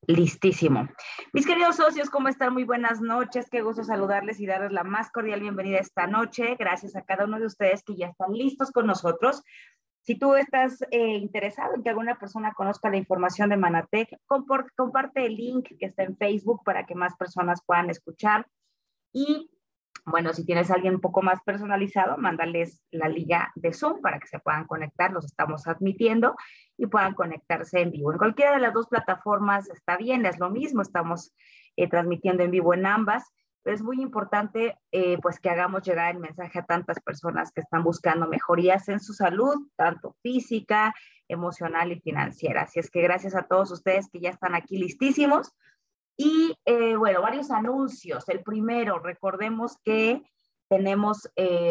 Listísimo. Mis queridos socios, ¿cómo están? Muy buenas noches. Qué gusto saludarles y darles la más cordial bienvenida esta noche. Gracias a cada uno de ustedes que ya están listos con nosotros. Si tú estás interesado en que alguna persona conozca la información de Manatec, comparte el link que está en Facebook para que más personas puedan escuchar. Y bueno, si tienes a alguien un poco más personalizado, mándales la liga de Zoom para que se puedan conectar, los estamos admitiendo y puedan conectarse en vivo. En cualquiera de las dos plataformas está bien, es lo mismo, estamos transmitiendo en vivo en ambas, pero es muy importante pues que hagamos llegar el mensaje a tantas personas que están buscando mejorías en su salud, tanto física, emocional y financiera. Así es que gracias a todos ustedes que ya están aquí listísimos. Y bueno, varios anuncios. El primero, recordemos que tenemos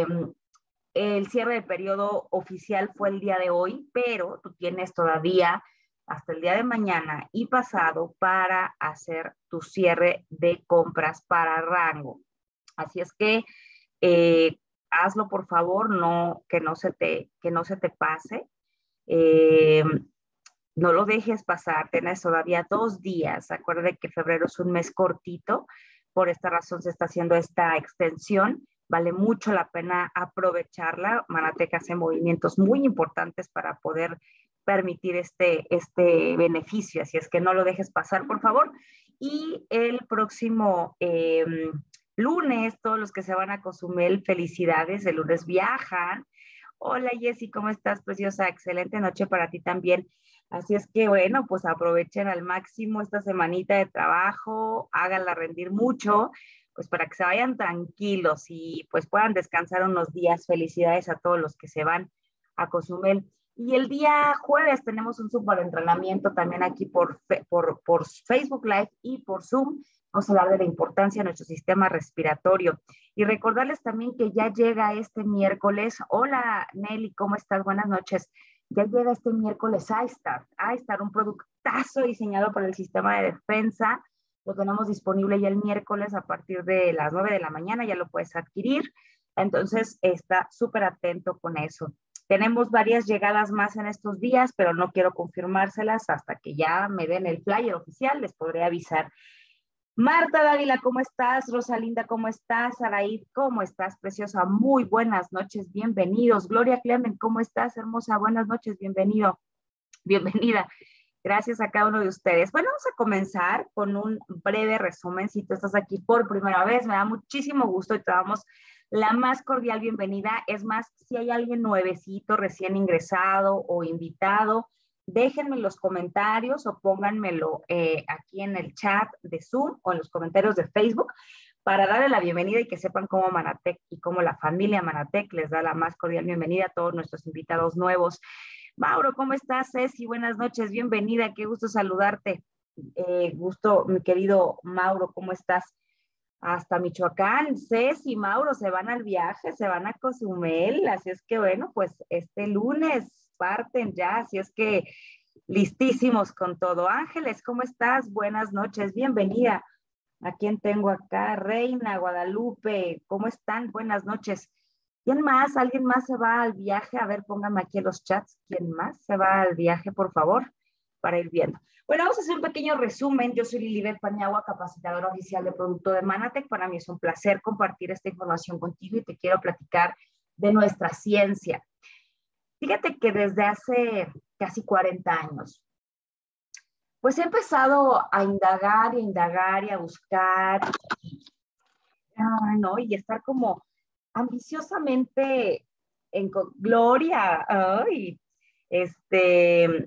el cierre de periodo oficial fue el día de hoy, pero tú tienes todavía hasta el día de mañana y pasado para hacer tu cierre de compras para Rango. Así es que hazlo por favor, no, que no se te pase. Eh, no lo dejes pasar, tienes todavía 2 días. Acuérdate que febrero es un mes cortito, por esta razón se está haciendo esta extensión. Vale mucho la pena aprovecharla. Manatec hace movimientos muy importantes para poder permitir este beneficio, así es que no lo dejes pasar, por favor. Y el próximo lunes, todos los que se van a Cozumel, felicidades, el lunes viajan. Hola Jessy, ¿cómo estás, preciosa? Excelente noche para ti también. Así es que bueno, pues aprovechen al máximo esta semanita de trabajo, háganla rendir mucho, pues para que se vayan tranquilos y pues puedan descansar unos días. Felicidades a todos los que se van a Cozumel. Y el día jueves tenemos un súper entrenamiento también aquí por Facebook Live y por Zoom. Vamos a hablar de la importancia de nuestro sistema respiratorio. Y recordarles también que ya llega este miércoles. Hola Nelly, ¿cómo estás? Buenas noches. Ya llega este miércoles iStar, un productazo diseñado para el sistema de defensa. Lo tenemos disponible ya el miércoles a partir de las 9 de la mañana, ya lo puedes adquirir. Entonces, está súper atento con eso. Tenemos varias llegadas más en estos días, pero no quiero confirmárselas hasta que ya me den el flyer oficial, les podré avisar. Marta Dávila, ¿cómo estás? Rosalinda, ¿cómo estás? Saraid, ¿cómo estás, preciosa? Muy buenas noches, bienvenidos. Gloria Clemen, ¿cómo estás, hermosa? Buenas noches, bienvenido, bienvenida. Gracias a cada uno de ustedes. Bueno, vamos a comenzar con un breve resumen. Si tú estás aquí por primera vez, me da muchísimo gusto y te damos la más cordial bienvenida. Es más, si hay alguien nuevecito, recién ingresado o invitado, déjenme en los comentarios o pónganmelo aquí en el chat de Zoom o en los comentarios de Facebook para darle la bienvenida y que sepan cómo Manatec y cómo la familia Manatec les da la más cordial bienvenida a todos nuestros invitados nuevos. Mauro, ¿cómo estás? Ceci, buenas noches, bienvenida, qué gusto saludarte. Gusto, mi querido Mauro, ¿cómo estás? Hasta Michoacán, Ceci y Mauro se van al viaje, se van a Cozumel, así es que bueno, pues este lunes parten ya, así es que listísimos con todo. Ángeles, ¿cómo estás? Buenas noches, bienvenida. ¿A quién tengo acá? Reina, Guadalupe, ¿cómo están? Buenas noches. ¿Quién más? ¿Alguien más se va al viaje? A ver, pónganme aquí en los chats. ¿Quién más se va al viaje, por favor? Para ir viendo. Bueno, vamos a hacer un pequeño resumen. Yo soy Lilibet Paniagua, capacitadora oficial de producto de Manatec. Para mí es un placer compartir esta información contigo y te quiero platicar de nuestra ciencia. Fíjate que desde hace casi 40 años, pues he empezado a indagar y a buscar, ¿no? Y estar como ambiciosamente en Gloria, ay, este,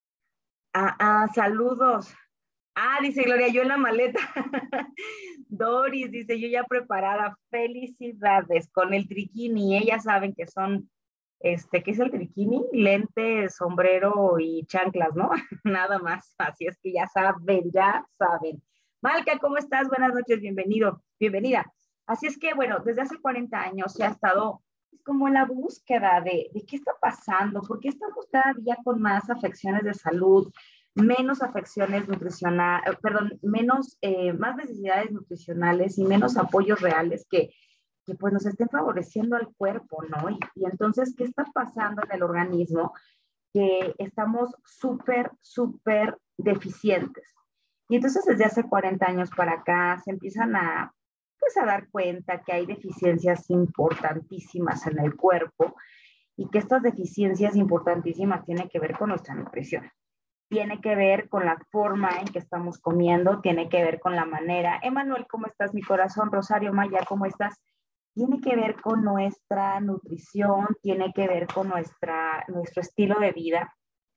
saludos. Dice Gloria, yo en la maleta. Doris dice, yo ya preparada, felicidades con el triquini. Ellas saben que son, ¿qué es el triquini? Lentes, sombrero y chanclas, ¿no? Nada más. Así es que ya saben, ya saben. Malca, ¿cómo estás? Buenas noches, bienvenido, bienvenida. Así es que, bueno, desde hace 40 años se ha estado como en la búsqueda de qué está pasando, por qué estamos cada día con más afecciones de salud, menos afecciones nutricionales, perdón, más necesidades nutricionales y menos apoyos reales que pues nos estén favoreciendo al cuerpo, ¿no? Y entonces, ¿qué está pasando en el organismo? Que estamos súper deficientes. Y entonces desde hace 40 años para acá se empiezan a, pues, a dar cuenta que hay deficiencias importantísimas en el cuerpo y que estas deficiencias importantísimas tienen que ver con nuestra nutrición. Tiene que ver con la forma en que estamos comiendo, tiene que ver con la manera. Emanuel, ¿cómo estás, mi corazón? Rosario Maya, ¿cómo estás? Tiene que ver con nuestra nutrición, tiene que ver con nuestro estilo de vida.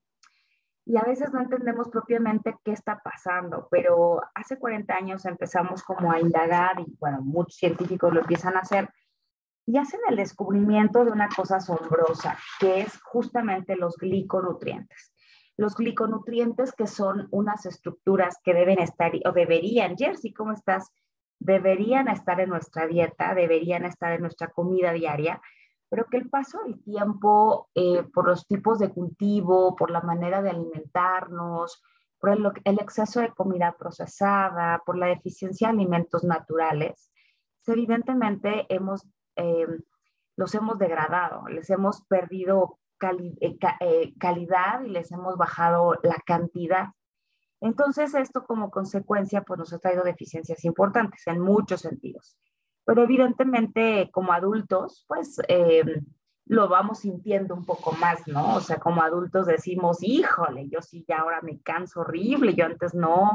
Y a veces no entendemos propiamente qué está pasando, pero hace 40 años empezamos como a indagar y bueno, muchos científicos lo empiezan a hacer y hacen el descubrimiento de una cosa asombrosa, que es justamente los gliconutrientes. Los gliconutrientes que son unas estructuras que deben estar, o deberían, Jersey, ¿cómo estás? Deberían estar en nuestra dieta, deberían estar en nuestra comida diaria, pero que el paso del tiempo, por los tipos de cultivo, por la manera de alimentarnos, por el exceso de comida procesada, por la deficiencia de alimentos naturales, evidentemente eh, los hemos degradado, les hemos perdido calidad y les hemos bajado la cantidad. Entonces, esto como consecuencia, pues nos ha traído deficiencias importantes en muchos sentidos. Pero evidentemente, como adultos, pues lo vamos sintiendo un poco más, ¿no? O sea, como adultos decimos, híjole, yo sí ya ahora me canso horrible, yo antes no.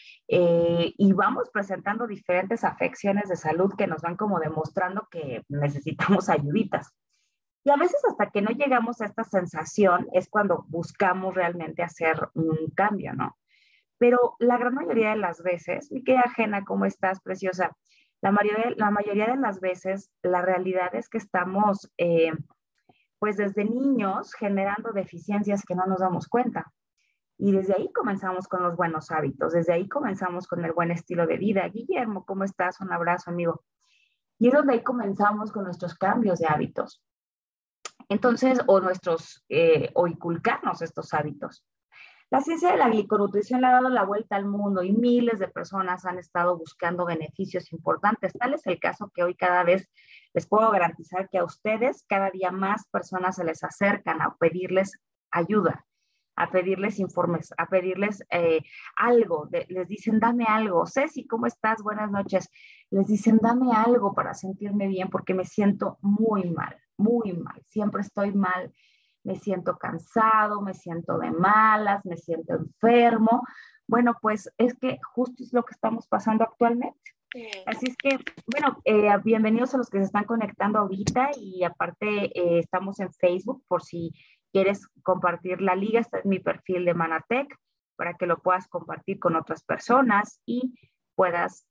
Y vamos presentando diferentes afecciones de salud que nos van como demostrando que necesitamos ayuditas. Y a veces hasta que no llegamos a esta sensación es cuando buscamos realmente hacer un cambio, ¿no? Pero la gran mayoría de las veces, mi querida Jena, ¿cómo estás, preciosa? La mayoría de las veces, la realidad es que estamos, pues desde niños, generando deficiencias que no nos damos cuenta. Y desde ahí comenzamos con los buenos hábitos, desde ahí comenzamos con el buen estilo de vida. Guillermo, ¿cómo estás? Un abrazo, amigo. Y es donde ahí comenzamos con nuestros cambios de hábitos. Entonces, o inculcarnos estos hábitos. La ciencia de la gliconutrición le ha dado la vuelta al mundo y miles de personas han estado buscando beneficios importantes. Tal es el caso que hoy cada vez les puedo garantizar que a ustedes cada día más personas se les acercan a pedirles ayuda, a pedirles informes, a pedirles algo. Les dicen, dame algo. Ceci, ¿cómo estás? Buenas noches. Les dicen, dame algo para sentirme bien porque me siento muy mal, muy mal. Siempre estoy mal. Me siento cansado, me siento de malas, me siento enfermo. Bueno, pues es que justo es lo que estamos pasando actualmente. Así es que, bueno, bienvenidos a los que se están conectando ahorita y aparte estamos en Facebook por si quieres compartir la liga. Este es mi perfil de Manatec para que lo puedas compartir con otras personas y puedas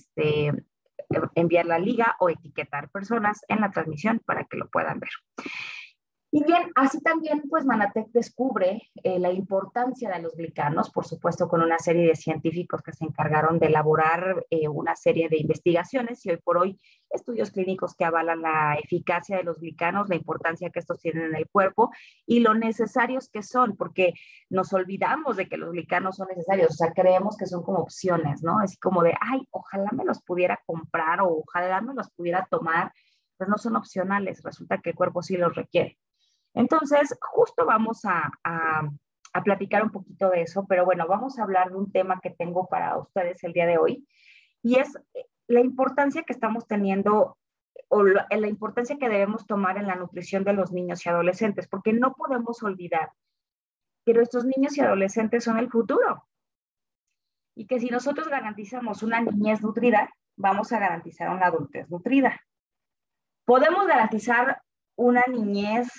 enviar la liga o etiquetar personas en la transmisión para que lo puedan ver. Y bien, así también, pues Manatec descubre la importancia de los glicanos, por supuesto, con una serie de científicos que se encargaron de elaborar una serie de investigaciones y hoy por hoy estudios clínicos que avalan la eficacia de los glicanos, la importancia que estos tienen en el cuerpo y lo necesarios que son, porque nos olvidamos de que los glicanos son necesarios, o sea, creemos que son como opciones, ¿no? Es como de, ay, ojalá me los pudiera comprar o ojalá me los pudiera tomar, pero no son opcionales, resulta que el cuerpo sí los requiere. Entonces, justo vamos a platicar un poquito de eso, pero bueno, vamos a hablar de un tema que tengo para ustedes el día de hoy, y es la importancia que estamos teniendo o la importancia que debemos tomar en la nutrición de los niños y adolescentes, porque no podemos olvidar que nuestros niños y adolescentes son el futuro, y que si nosotros garantizamos una niñez nutrida, vamos a garantizar una adultez nutrida. Podemos garantizar una niñez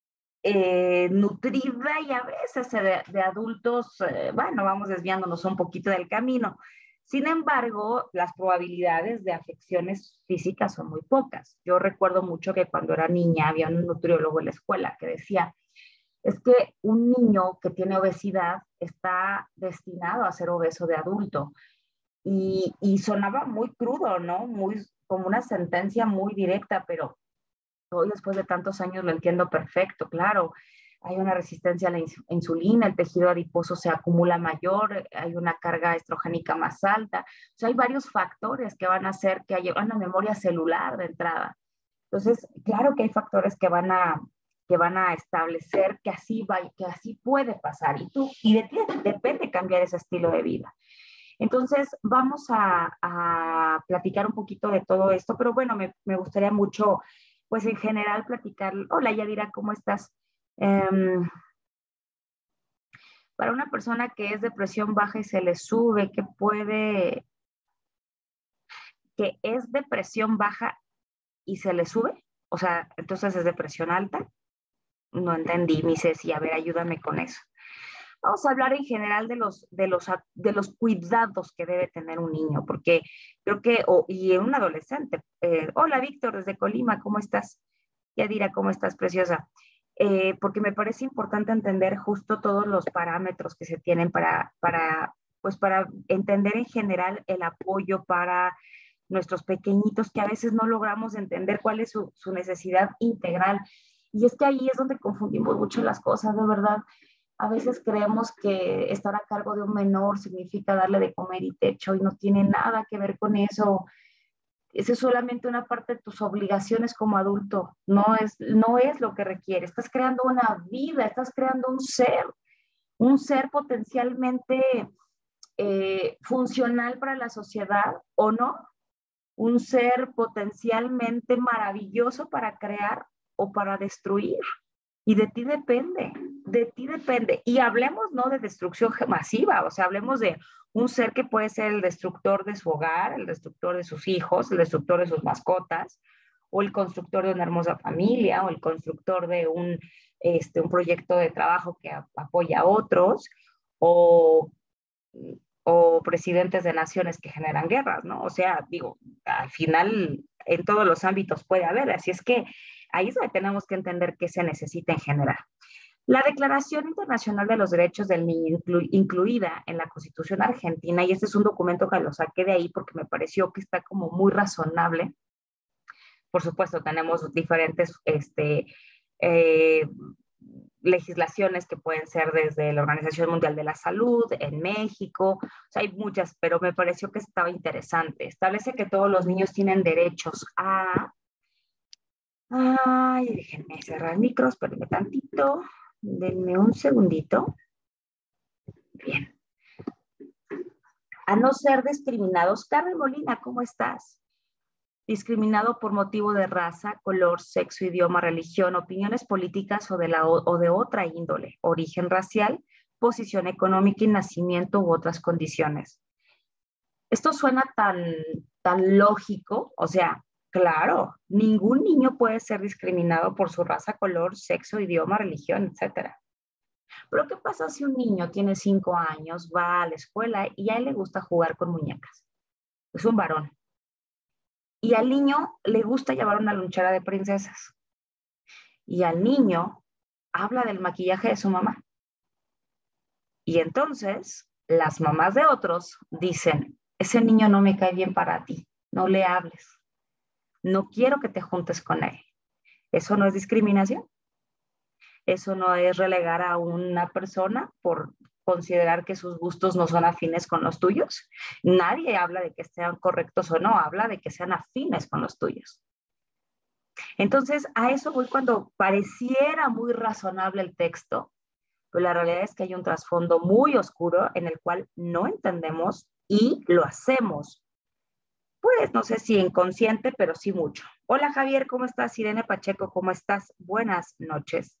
nutrida y a veces de adultos, bueno, vamos desviándonos un poquito del camino. Sin embargo, las probabilidades de afecciones físicas son muy pocas. Yo recuerdo mucho que cuando era niña había un nutriólogo en la escuela que decía, es que un niño que tiene obesidad está destinado a ser obeso de adulto. Y sonaba muy crudo, ¿no? Muy, como una sentencia muy directa, pero hoy después de tantos años lo entiendo perfecto, claro. Hay una resistencia a la insulina, el tejido adiposo se acumula mayor, hay una carga estrogénica más alta. O sea, hay varios factores que van a hacer que haya una memoria celular de entrada. Entonces, claro que hay factores que van a establecer que así puede pasar. Y de ti depende cambiar ese estilo de vida. Entonces, vamos a platicar un poquito de todo esto, pero bueno, me gustaría mucho, pues en general platicar. Hola, Yadira, ¿cómo estás? Para una persona que es de presión baja y se le sube, que es de presión baja y se le sube, o sea, entonces es de presión alta. No entendí, mi Ceci, a ver, ayúdame con eso. Vamos a hablar en general de los cuidados que debe tener un niño, porque creo que, y un adolescente. Hola, Víctor, desde Colima, ¿cómo estás? Yadira, ¿cómo estás, preciosa? Porque me parece importante entender justo todos los parámetros que se tienen pues para entender en general el apoyo para nuestros pequeñitos, que a veces no logramos entender cuál es su necesidad integral. Y es que ahí es donde confundimos mucho las cosas, de verdad. A veces creemos que estar a cargo de un menor significa darle de comer y techo y no tiene nada que ver con eso. Esa es solamente una parte de tus obligaciones como adulto, no es lo que requiere. Estás creando una vida, estás creando un ser potencialmente funcional para la sociedad o no, un ser potencialmente maravilloso para crear o para destruir. Y de ti depende, de ti depende. Y hablemos no de destrucción masiva, o sea, hablemos de un ser que puede ser el destructor de su hogar, el destructor de sus hijos, el destructor de sus mascotas, o el constructor de una hermosa familia, o el constructor de un proyecto de trabajo que apoya a otros, o, o presidentes de naciones que generan guerras, ¿no? O sea, digo, al final en todos los ámbitos puede haber, así es que ahí es donde tenemos que entender qué se necesita en general. La Declaración Internacional de los Derechos del Niño, incluida en la Constitución Argentina, y este es un documento que lo saqué de ahí porque me pareció que está como muy razonable. Por supuesto, tenemos diferentes eh, legislaciones que pueden ser desde la Organización Mundial de la Salud, en México, o sea, hay muchas, pero me pareció que estaba interesante. Establece que todos los niños tienen derechos a... Ay, déjenme cerrar el micro, espérenme tantito, denme un segundito. Bien. A no ser discriminados. Carmen Molina, ¿cómo estás? Discriminado por motivo de raza, color, sexo, idioma, religión, opiniones políticas o de otra índole, origen racial, posición económica y nacimiento u otras condiciones. Esto suena tan lógico, o sea, claro, ningún niño puede ser discriminado por su raza, color, sexo, idioma, religión, etcétera. Pero ¿qué pasa si un niño tiene 5 años, va a la escuela y a él le gusta jugar con muñecas? Es un varón. Y al niño le gusta llevar una lonchera de princesas. Y al niño habla del maquillaje de su mamá. Y entonces las mamás de otros dicen, ese niño no me cae bien para ti, no le hables, no quiero que te juntes con él. ¿Eso no es discriminación? ¿Eso no es relegar a una persona por considerar que sus gustos no son afines con los tuyos? Nadie habla de que sean correctos o no, habla de que sean afines con los tuyos. Entonces, a eso voy cuando pareciera muy razonable el texto, pero la realidad es que hay un trasfondo muy oscuro en el cual no entendemos y lo hacemos. Pues no sé si inconsciente, pero sí mucho. Hola Javier, ¿cómo estás? Irene Pacheco, ¿cómo estás? Buenas noches.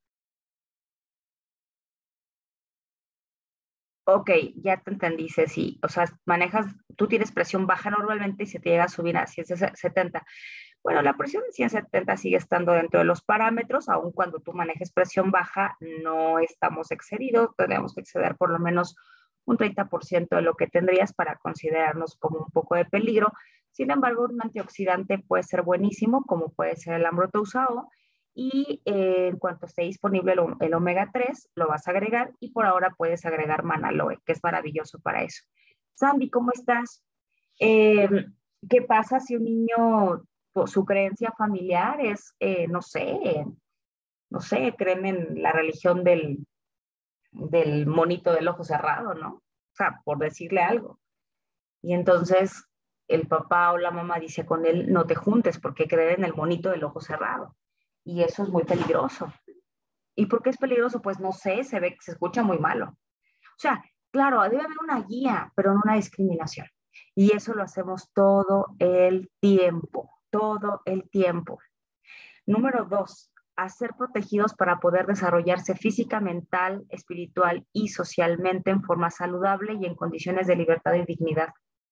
Ok, ya te entendí, Ceci. O sea, tú tienes presión baja normalmente y se te llega a subir a 170. Bueno, la presión de 170 sigue estando dentro de los parámetros, aun cuando tú manejes presión baja, no estamos excedidos, tenemos que exceder por lo menos un 30% de lo que tendrías para considerarnos como un poco de peligro. Sin embargo, un antioxidante puede ser buenísimo, como puede ser el ambrotosao, y en cuanto esté disponible el omega 3, lo vas a agregar y por ahora puedes agregar manaloe, que es maravilloso para eso. Sandy, ¿cómo estás? Eh, ¿Qué pasa si un niño, su creencia familiar es, no sé, creen en la religión del monito del ojo cerrado, ¿no? O sea, por decirle algo. Y entonces el papá o la mamá dice con él, no te juntes porque creen en el monito del ojo cerrado. Y eso es muy peligroso. ¿Y por qué es peligroso? Pues no sé, se ve que se escucha muy malo. O sea, claro, debe haber una guía, pero no una discriminación. Y eso lo hacemos todo el tiempo, todo el tiempo. Número 2, a ser protegidos para poder desarrollarse física, mental, espiritual y socialmente en forma saludable y en condiciones de libertad y dignidad.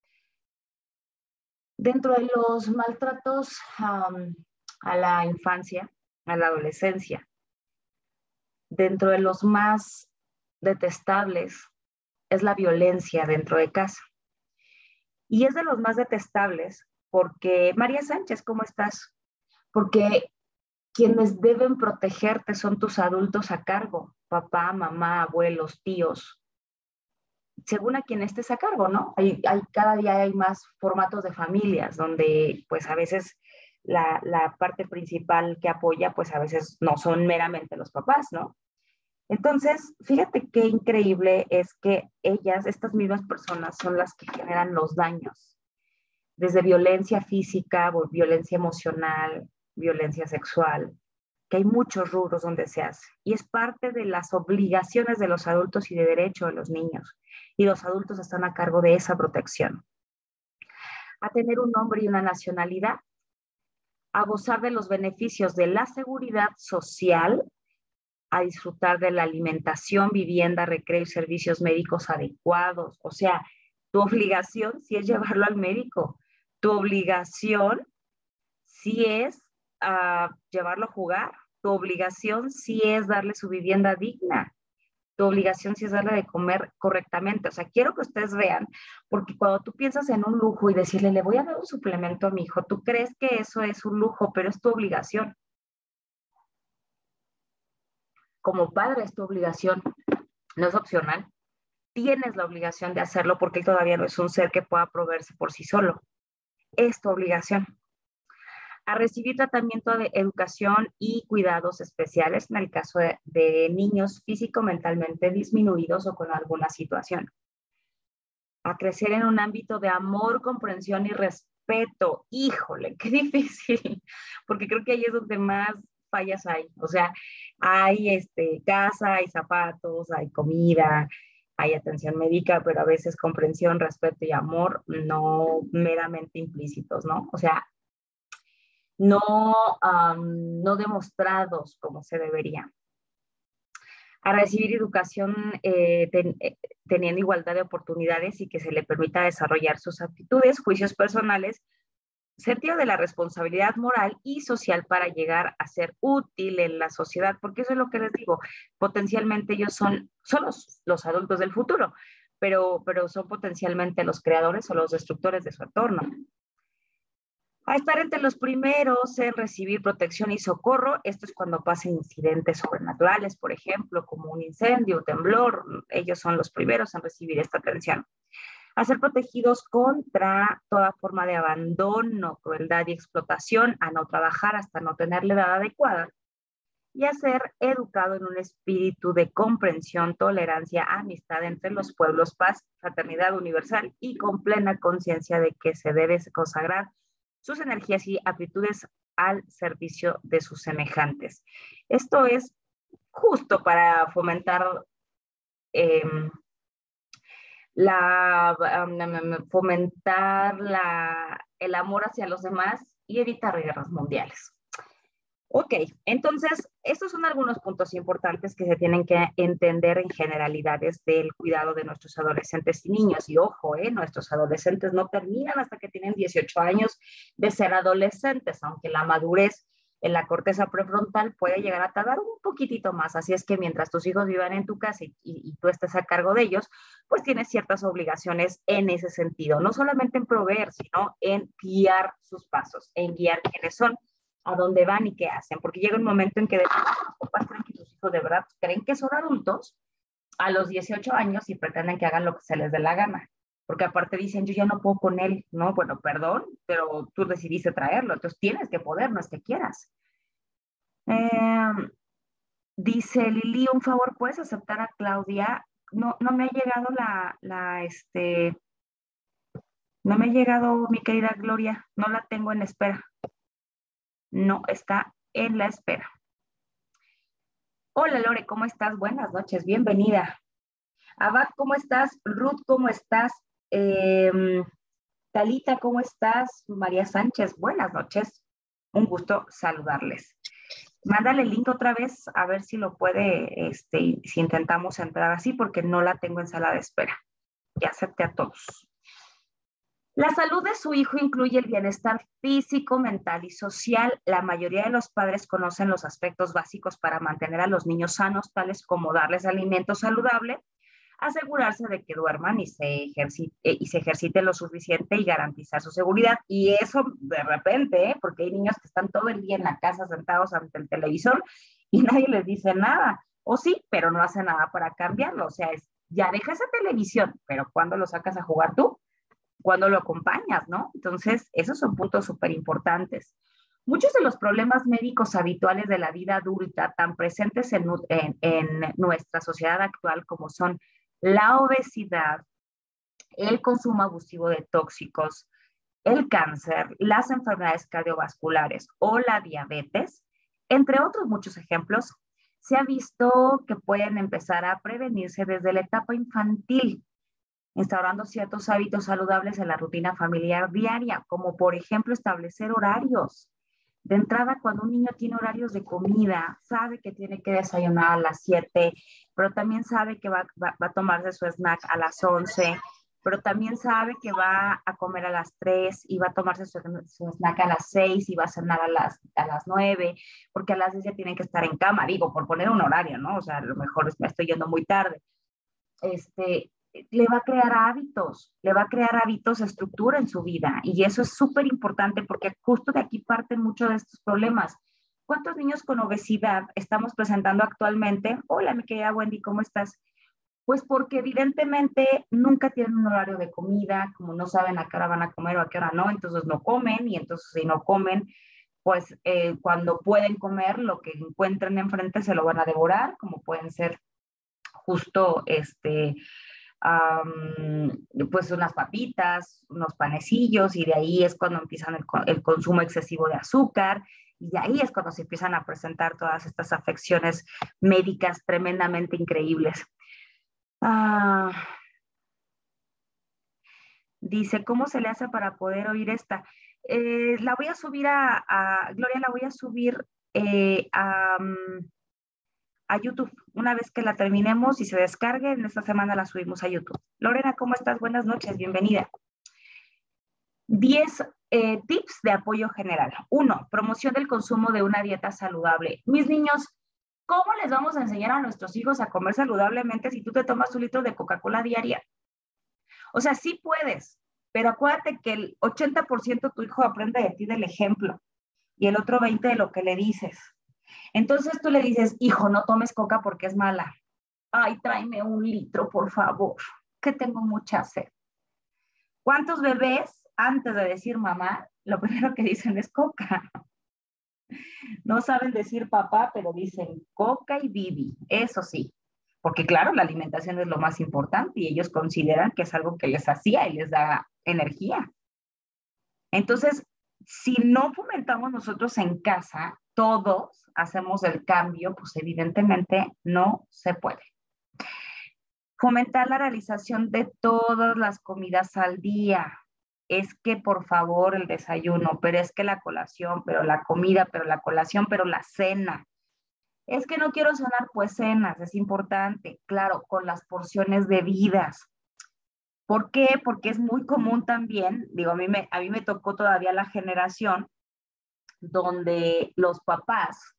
Dentro de los maltratos a la infancia, a la adolescencia, dentro de los más detestables es la violencia dentro de casa. Y es de los más detestables porque, María Sánchez, ¿cómo estás? Porque quienes deben protegerte son tus adultos a cargo, papá, mamá, abuelos, tíos, según a quien estés a cargo, ¿no? Cada día hay más formatos de familias donde pues a veces la parte principal que apoya pues a veces no son meramente los papás, ¿no? Entonces, fíjate qué increíble es que ellas, estas mismas personas, son las que generan los daños, desde violencia física, violencia emocional, violencia sexual, que hay muchos rubros donde se hace. Y es parte de las obligaciones de los adultos y de derecho de los niños. Y los adultos están a cargo de esa protección. A tener un nombre y una nacionalidad, a gozar de los beneficios de la seguridad social, a disfrutar de la alimentación, vivienda, recreo y servicios médicos adecuados. O sea, tu obligación sí es llevarlo al médico. Tu obligación sí es llevarlo a jugar. Tu obligación sí es darle su vivienda digna. Tu obligación sí es darle de comer correctamente. O sea, quiero que ustedes vean, porque cuando tú piensas en un lujo y decirle, le voy a dar un suplemento a mi hijo, tú crees que eso es un lujo, pero es tu obligación. Como padre es tu obligación, no es opcional. Tienes la obligación de hacerlo porque él todavía no es un ser que pueda proveerse por sí solo. Es tu obligación. A recibir tratamiento de educación y cuidados especiales en el caso de niños físico-mentalmente disminuidos o con alguna situación. A crecer en un ámbito de amor, comprensión y respeto. Híjole, qué difícil, porque creo que ahí es donde más fallas hay. O sea, hay casa, hay zapatos, hay comida, hay atención médica, pero a veces comprensión, respeto y amor no meramente implícitos, ¿no? O sea, no, no demostrados como se debería. A recibir educación teniendo igualdad de oportunidades y que se le permita desarrollar sus aptitudes, juicios personales, sentido de la responsabilidad moral y social para llegar a ser útil en la sociedad, porque eso es lo que les digo, potencialmente ellos son los adultos del futuro, pero son potencialmente los creadores o los destructores de su entorno. A estar entre los primeros en recibir protección y socorro. Esto es cuando pasan incidentes sobrenaturales, por ejemplo, como un incendio, temblor. Ellos son los primeros en recibir esta atención. A ser protegidos contra toda forma de abandono, crueldad y explotación, a no trabajar hasta no tener la edad adecuada. Y a ser educado en un espíritu de comprensión, tolerancia, amistad entre los pueblos, paz, fraternidad universal y con plena conciencia de que se debe consagrar sus energías y aptitudes al servicio de sus semejantes. Esto es justo para fomentar el amor hacia los demás y evitar guerras mundiales. Ok, entonces, estos son algunos puntos importantes que se tienen que entender en generalidades del cuidado de nuestros adolescentes y niños. Y ojo, nuestros adolescentes no terminan hasta que tienen 18 años de ser adolescentes, aunque la madurez en la corteza prefrontal puede llegar a tardar un poquitito más. Así es que mientras tus hijos vivan en tu casa y tú estés a cargo de ellos, pues tienes ciertas obligaciones en ese sentido, no solamente en proveer, sino en guiar sus pasos, en guiar quiénes son, a dónde van y qué hacen, porque llega un momento en que los papás creen que sus hijos de verdad creen que son adultos a los 18 años y pretenden que hagan lo que se les dé la gana, porque aparte dicen, yo ya no puedo con él, no, bueno, perdón, pero tú decidiste traerlo, entonces tienes que poder, no es que quieras. Dice Lili, un favor, ¿puedes aceptar a Claudia? No, no me ha llegado no me ha llegado mi querida Gloria, no la tengo en espera. No está en la espera. Hola Lore, ¿cómo estás? Buenas noches, bienvenida. Abad, ¿cómo estás? Ruth, ¿cómo estás? Talita, ¿cómo estás? María Sánchez, buenas noches. Un gusto saludarles. Mándale el link otra vez a ver si lo puede, si intentamos entrar así, porque no la tengo en sala de espera. Ya acepté a todos. La salud de su hijo incluye el bienestar físico, mental y social. La mayoría de los padres conocen los aspectos básicos para mantener a los niños sanos, tales como darles alimento saludable, asegurarse de que duerman y se ejercite lo suficiente y garantizar su seguridad. Y eso de repente, porque hay niños que están todo el día en la casa sentados ante el televisor y nadie les dice nada. O sí, pero no hace nada para cambiarlo. O sea, ya deja esa televisión, pero ¿cuándo lo sacas a jugar tú? ¿Cuándo lo acompañas, no? Entonces, esos son puntos súper importantes. Muchos de los problemas médicos habituales de la vida adulta, tan presentes en nuestra sociedad actual como son la obesidad, el consumo abusivo de tóxicos, el cáncer, las enfermedades cardiovasculares o la diabetes, entre otros muchos ejemplos, se ha visto que pueden empezar a prevenirse desde la etapa infantil, instaurando ciertos hábitos saludables en la rutina familiar diaria, como por ejemplo establecer horarios. De entrada, cuando un niño tiene horarios de comida, sabe que tiene que desayunar a las 7, pero también sabe que va a tomarse su snack a las 11, pero también sabe que va a comer a las 3 y va a tomarse su snack a las 6 y va a cenar a las 9, porque a las 10 ya tienen que estar en cama, digo, por poner un horario, ¿no? O sea, a lo mejor me estoy yendo muy tarde. Le va a crear hábitos, estructura en su vida. Y eso es súper importante porque justo de aquí parten muchos de estos problemas. ¿Cuántos niños con obesidad estamos presentando actualmente? Hola, mi querida Wendy, ¿cómo estás? Pues porque evidentemente nunca tienen un horario de comida, como no saben a qué hora van a comer o a qué hora no, entonces no comen y entonces si no comen, pues cuando pueden comer, lo que encuentren enfrente se lo van a devorar, como pueden ser justo pues unas papitas, unos panecillos, y de ahí es cuando empiezan el consumo excesivo de azúcar, y de ahí es cuando se empiezan a presentar todas estas afecciones médicas tremendamente increíbles. Dice, ¿cómo se le hace para poder oír esta? La voy a subir Gloria, la voy a subir a YouTube. Una vez que la terminemos y se descargue, en esta semana la subimos a YouTube. Lorena, ¿cómo estás? Buenas noches, bienvenida. 10 tips de apoyo general. 1, promoción del consumo de una dieta saludable. Mis niños, ¿cómo les vamos a enseñar a nuestros hijos a comer saludablemente si tú te tomas un litro de Coca-Cola diaria? O sea, sí puedes, pero acuérdate que el 80% tu hijo aprende de ti del ejemplo y el otro 20% de lo que le dices. Entonces tú le dices, hijo, no tomes coca porque es mala. Ay, tráeme un litro, por favor, que tengo mucha sed. ¿Cuántos bebés, antes de decir mamá, lo primero que dicen es coca? No saben decir papá, pero dicen coca y bibi, eso sí. Porque claro, la alimentación es lo más importante y ellos consideran que es algo que les hacía y les da energía. Entonces, si no fomentamos nosotros en casa, todos hacemos el cambio, pues evidentemente no se puede. Fomentar la realización de todas las comidas al día. Es que por favor el desayuno, pero es que la colación, pero la comida, pero la colación, pero la cena. Es que no quiero cenar, pues cenas, es importante, claro, con las porciones debidas. ¿Por qué? Porque es muy común también, digo, a mí me tocó todavía la generación donde los papás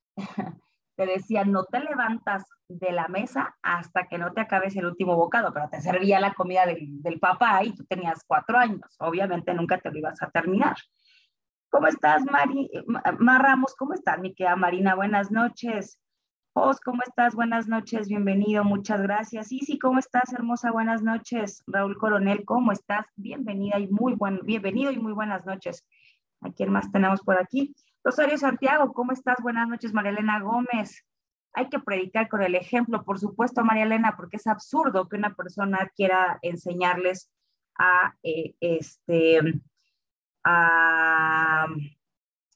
te decían, no te levantas de la mesa hasta que no te acabes el último bocado, pero te servía la comida del papá y tú tenías 4 años. Obviamente nunca te lo ibas a terminar. ¿Cómo estás, Mar Ramos? ¿Cómo estás, mi querida Marina? Buenas noches. Jos, ¿cómo estás? Buenas noches, bienvenido, muchas gracias. Sí, ¿cómo estás, hermosa? Buenas noches. Raúl Coronel, ¿cómo estás? Bienvenido y muy buenas noches. ¿A quién más tenemos por aquí? Rosario Santiago, ¿cómo estás? Buenas noches, María Elena Gómez. Hay que predicar con el ejemplo, por supuesto, María Elena, porque es absurdo que una persona quiera enseñarles a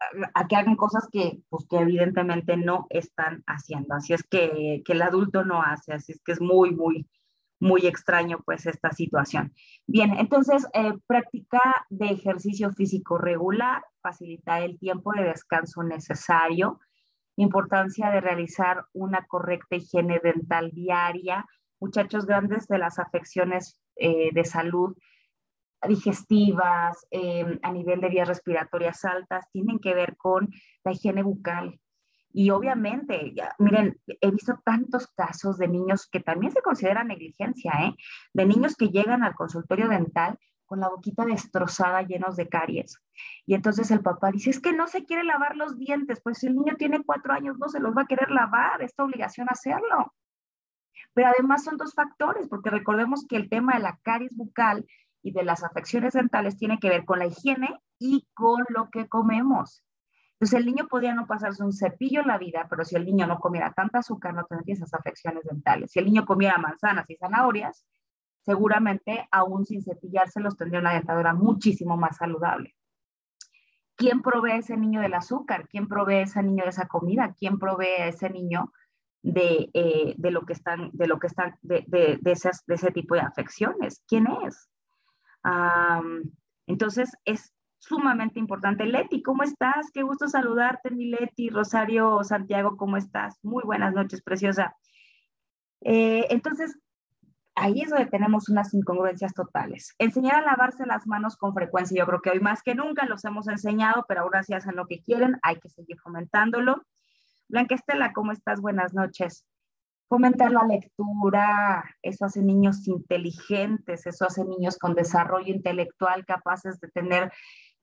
a que hagan cosas pues, que evidentemente no están haciendo. Así es que el adulto no hace, así es que es muy, muy, muy extraño pues esta situación. Bien, entonces práctica de ejercicio físico regular, facilitar el tiempo de descanso necesario, importancia de realizar una correcta higiene dental diaria, muchachos grandes de las afecciones de salud digestivas, a nivel de vías respiratorias altas, tienen que ver con la higiene bucal. Y obviamente, ya, miren, he visto tantos casos de niños que también se considera negligencia, ¿eh? De niños que llegan al consultorio dental con la boquita destrozada, llenos de caries. Y entonces el papá dice, es que no se quiere lavar los dientes. Pues si el niño tiene 4 años, no se los va a querer lavar, esta obligación hacerlo. Pero además son dos factores, porque recordemos que el tema de la caries bucal y de las afecciones dentales tiene que ver con la higiene y con lo que comemos. Entonces el niño podría no pasarse un cepillo en la vida, pero si el niño no comiera tanta azúcar, no tendría esas afecciones dentales. Si el niño comiera manzanas y zanahorias, seguramente aún sin cepillárselos tendría una dentadura muchísimo más saludable. ¿Quién provee a ese niño del azúcar? ¿Quién provee a ese niño de esa comida? ¿Quién provee a ese niño de ese tipo de afecciones? ¿Quién es? Entonces es sumamente importante. Leti, ¿cómo estás? Qué gusto saludarte, mi Leti. Rosario Santiago, ¿cómo estás? Muy buenas noches, preciosa. Entonces, ahí es donde tenemos unas incongruencias totales. Enseñar a lavarse las manos con frecuencia. Yo creo que hoy más que nunca los hemos enseñado, pero ahora sí hacen lo que quieren. Hay que seguir fomentándolo. Blanca Estela, ¿cómo estás? Buenas noches. Fomentar la lectura, eso hace niños inteligentes, eso hace niños con desarrollo intelectual capaces de tener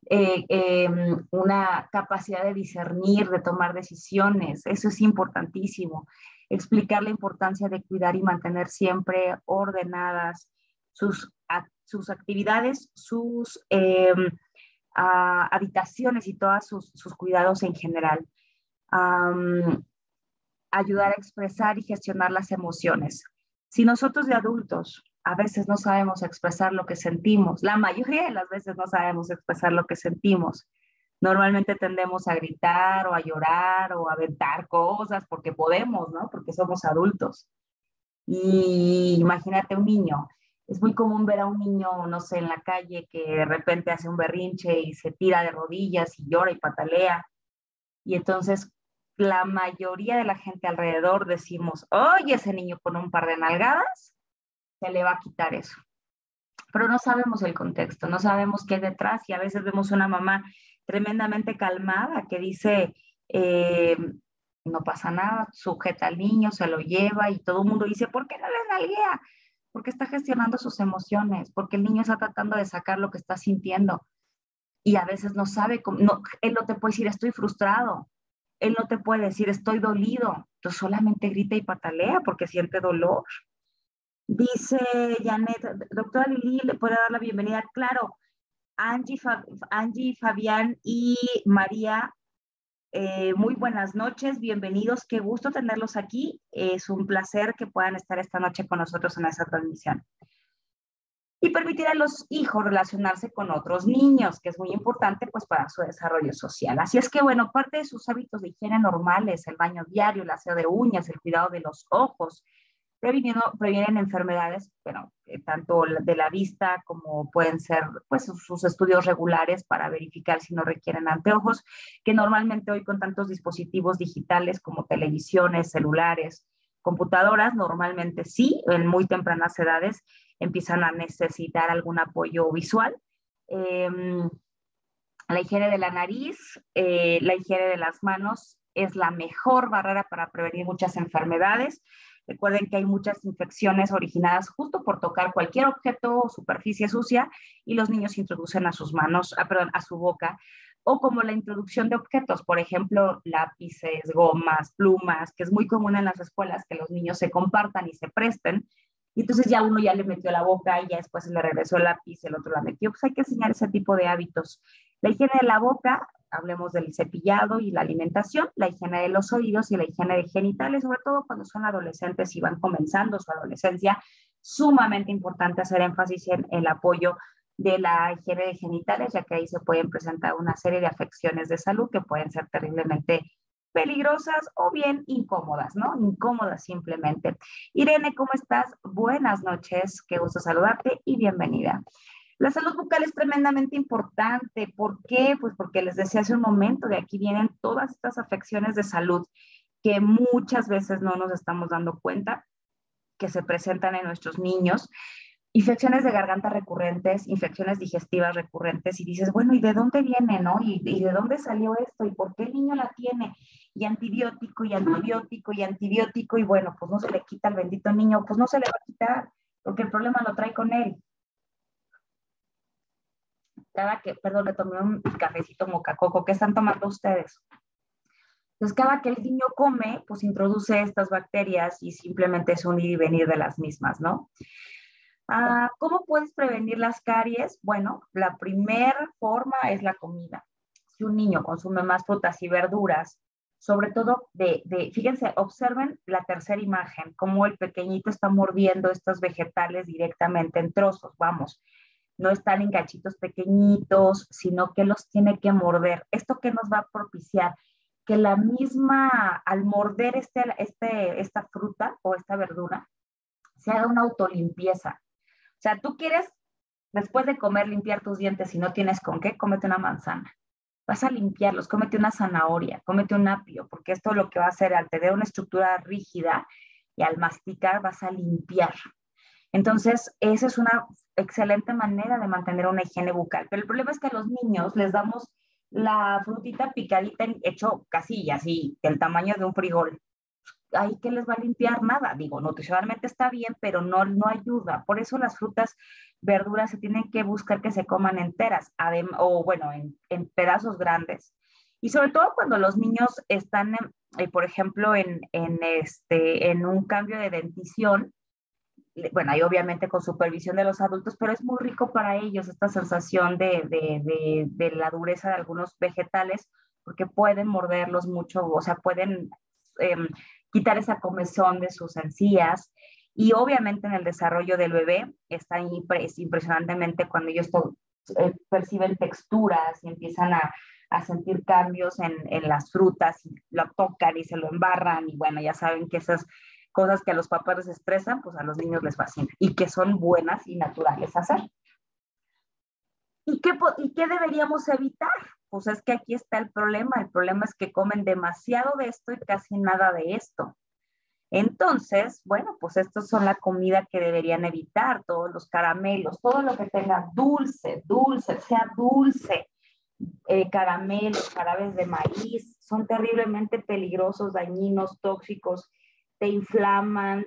una capacidad de discernir, de tomar decisiones, eso es importantísimo. Explicar la importancia de cuidar y mantener siempre ordenadas sus actividades, sus habitaciones y todos sus cuidados en general. Ayudar a expresar y gestionar las emociones. Si nosotros de adultos a veces no sabemos expresar lo que sentimos, la mayoría de las veces no sabemos expresar lo que sentimos, normalmente tendemos a gritar o a llorar o a aventar cosas porque podemos, ¿no? Porque somos adultos. Y imagínate un niño. Es muy común ver a un niño, no sé, en la calle que de repente hace un berrinche y se tira de rodillas y llora y patalea. Y entonces la mayoría de la gente alrededor decimos, oye, ese niño con un par de nalgadas, se le va a quitar eso. Pero no sabemos el contexto, no sabemos qué hay detrás y a veces vemos una mamá tremendamente calmada que dice, no pasa nada, sujeta al niño, se lo lleva y todo el mundo dice, ¿por qué no le nalguea? Porque está gestionando sus emociones, porque el niño está tratando de sacar lo que está sintiendo y a veces no sabe, no, él no te puede decir estoy frustrado, él no te puede decir estoy dolido, tú solamente grita y patalea porque siente dolor. Dice Janet, doctora Lili, ¿le puede dar la bienvenida? Claro, Angie, Fabián y María, muy buenas noches, bienvenidos, qué gusto tenerlos aquí, es un placer que puedan estar esta noche con nosotros en esta transmisión. Y permitir a los hijos relacionarse con otros niños, que es muy importante pues para su desarrollo social. Así es que, bueno, parte de sus hábitos de higiene normales, el baño diario, el aseo de uñas, el cuidado de los ojos, previenen enfermedades, bueno, tanto de la vista como pueden ser pues sus estudios regulares para verificar si no requieren anteojos, que normalmente hoy con tantos dispositivos digitales como televisiones, celulares, computadoras, normalmente sí, en muy tempranas edades empiezan a necesitar algún apoyo visual. La higiene de la nariz, la higiene de las manos es la mejor barrera para prevenir muchas enfermedades. Recuerden que hay muchas infecciones originadas justo por tocar cualquier objeto o superficie sucia y los niños introducen a sus manos, a su boca, o como la introducción de objetos, por ejemplo, lápices, gomas, plumas, que es muy común en las escuelas que los niños se compartan y se presten. Y entonces ya uno ya le metió la boca y ya después se le regresó el lápiz, el otro la metió. Pues hay que enseñar ese tipo de hábitos. La higiene de la boca, hablemos del cepillado y la alimentación, la higiene de los oídos y la higiene de genitales, sobre todo cuando son adolescentes y van comenzando su adolescencia, sumamente importante hacer énfasis en el apoyo de la higiene de genitales, ya que ahí se pueden presentar una serie de afecciones de salud que pueden ser terriblemente peligrosas o bien incómodas, ¿no? Incómodas simplemente. Irene, ¿cómo estás? Buenas noches, qué gusto saludarte y bienvenida. La salud bucal es tremendamente importante. ¿Por qué? Pues porque les decía hace un momento, de aquí vienen todas estas afecciones de salud que muchas veces no nos estamos dando cuenta que se presentan en nuestros niños. Infecciones de garganta recurrentes, infecciones digestivas recurrentes, y dices, bueno, ¿y de dónde viene, no? ¿Y de dónde salió esto? ¿Y por qué el niño la tiene? Y antibiótico, y antibiótico, y antibiótico, y bueno, pues no se le quita al bendito niño, pues no se le va a quitar, porque el problema lo trae con él. Perdón, le tomé un cafecito mocacoco. ¿Qué están tomando ustedes? Entonces, cada que el niño come, pues introduce estas bacterias y simplemente es un ir y venir de las mismas, ¿no? ¿Cómo puedes prevenir las caries? Bueno, la primera forma es la comida. Si un niño consume más frutas y verduras, sobre todo fíjense, observen la tercera imagen, cómo el pequeñito está mordiendo estos vegetales directamente en trozos, vamos, no están en cachitos pequeñitos, sino que los tiene que morder. ¿Esto qué nos va a propiciar? Que la misma, al morder esta fruta o esta verdura, se haga una autolimpieza. O sea, tú quieres, después de comer, limpiar tus dientes y no tienes con qué, cómete una manzana. Vas a limpiarlos, cómete una zanahoria, cómete un apio, porque esto lo que va a hacer, al tener una estructura rígida y al masticar, vas a limpiar. Entonces, esa es una excelente manera de mantener una higiene bucal. Pero el problema es que a los niños les damos la frutita picadita, hecho casi así, del tamaño de un frijol. Ahí que les va a limpiar nada. Digo, nutricionalmente está bien, pero no ayuda. Por eso las frutas, verduras se tienen que buscar que se coman enteras, o bueno, en pedazos grandes. Y sobre todo cuando los niños están, por ejemplo, en un cambio de dentición, bueno, ahí obviamente con supervisión de los adultos, pero es muy rico para ellos esta sensación de la dureza de algunos vegetales, porque pueden morderlos mucho, o sea, pueden eh, quitar esa comezón de sus encías. Y obviamente en el desarrollo del bebé está impresionantemente cuando ellos perciben texturas y empiezan a sentir cambios en las frutas, y lo tocan y se lo embarran, y bueno, ya saben que esas cosas que a los papás les estresan, pues a los niños les fascinan y que son buenas y naturales hacer. ¿Y qué deberíamos evitar? Pues es que aquí está el problema es que comen demasiado de esto y casi nada de esto. Entonces, bueno, pues estos son la comida que deberían evitar, todos los caramelos, todo lo que tenga dulce, sea dulce, caramelos, jarabes de maíz, son terriblemente peligrosos, dañinos, tóxicos, te inflaman,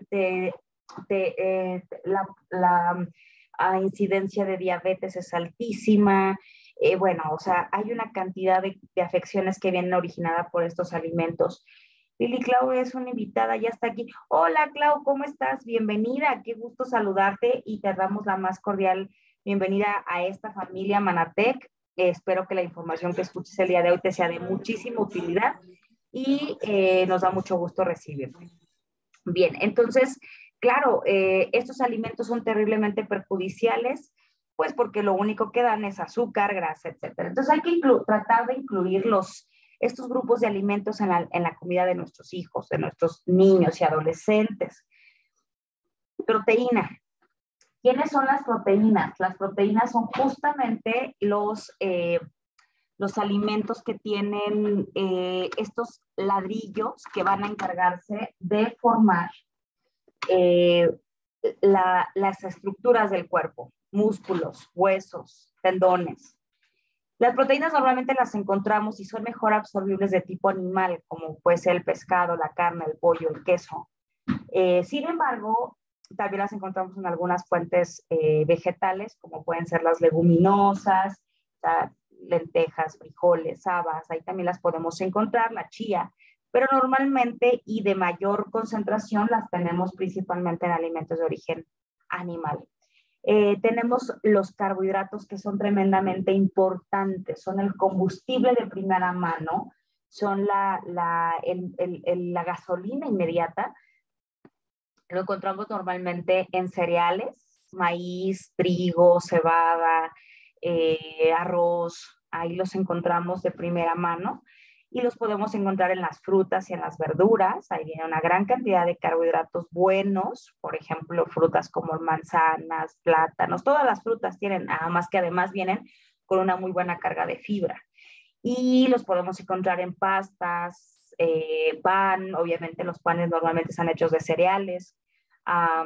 la incidencia de diabetes es altísima. Bueno, o sea, hay una cantidad de afecciones que vienen originadas por estos alimentos. Lili Clau es una invitada, ya está aquí. Hola Clau, ¿cómo estás? Bienvenida, qué gusto saludarte y te damos la más cordial bienvenida a esta familia Manatec. Espero que la información que escuches el día de hoy te sea de muchísima utilidad y nos da mucho gusto recibirte. Bien, entonces, claro, estos alimentos son terriblemente perjudiciales, pues porque lo único que dan es azúcar, grasa, etcétera. Entonces hay que tratar de incluir estos grupos de alimentos en la comida de nuestros hijos, de nuestros niños y adolescentes. Proteína. ¿Quiénes son las proteínas? Las proteínas son justamente los alimentos que tienen estos ladrillos que van a encargarse de formar las estructuras del cuerpo, músculos, huesos, tendones. Las proteínas normalmente las encontramos y son mejor absorbibles de tipo animal, como puede ser el pescado, la carne, el pollo, el queso. Sin embargo, también las encontramos en algunas fuentes vegetales, como pueden ser las leguminosas, lentejas, frijoles, habas, ahí también las podemos encontrar, la chía, pero normalmente y de mayor concentración las tenemos principalmente en alimentos de origen animal. Tenemos los carbohidratos que son tremendamente importantes, son el combustible de primera mano, son la gasolina inmediata. Lo encontramos normalmente en cereales, maíz, trigo, cebada, arroz, ahí los encontramos de primera mano y los podemos encontrar en las frutas y en las verduras. Ahí viene una gran cantidad de carbohidratos buenos, por ejemplo, frutas como manzanas, plátanos, todas las frutas tienen, nada más que además vienen con una muy buena carga de fibra. Y los podemos encontrar en pastas, pan, obviamente los panes normalmente están hechos de cereales, um,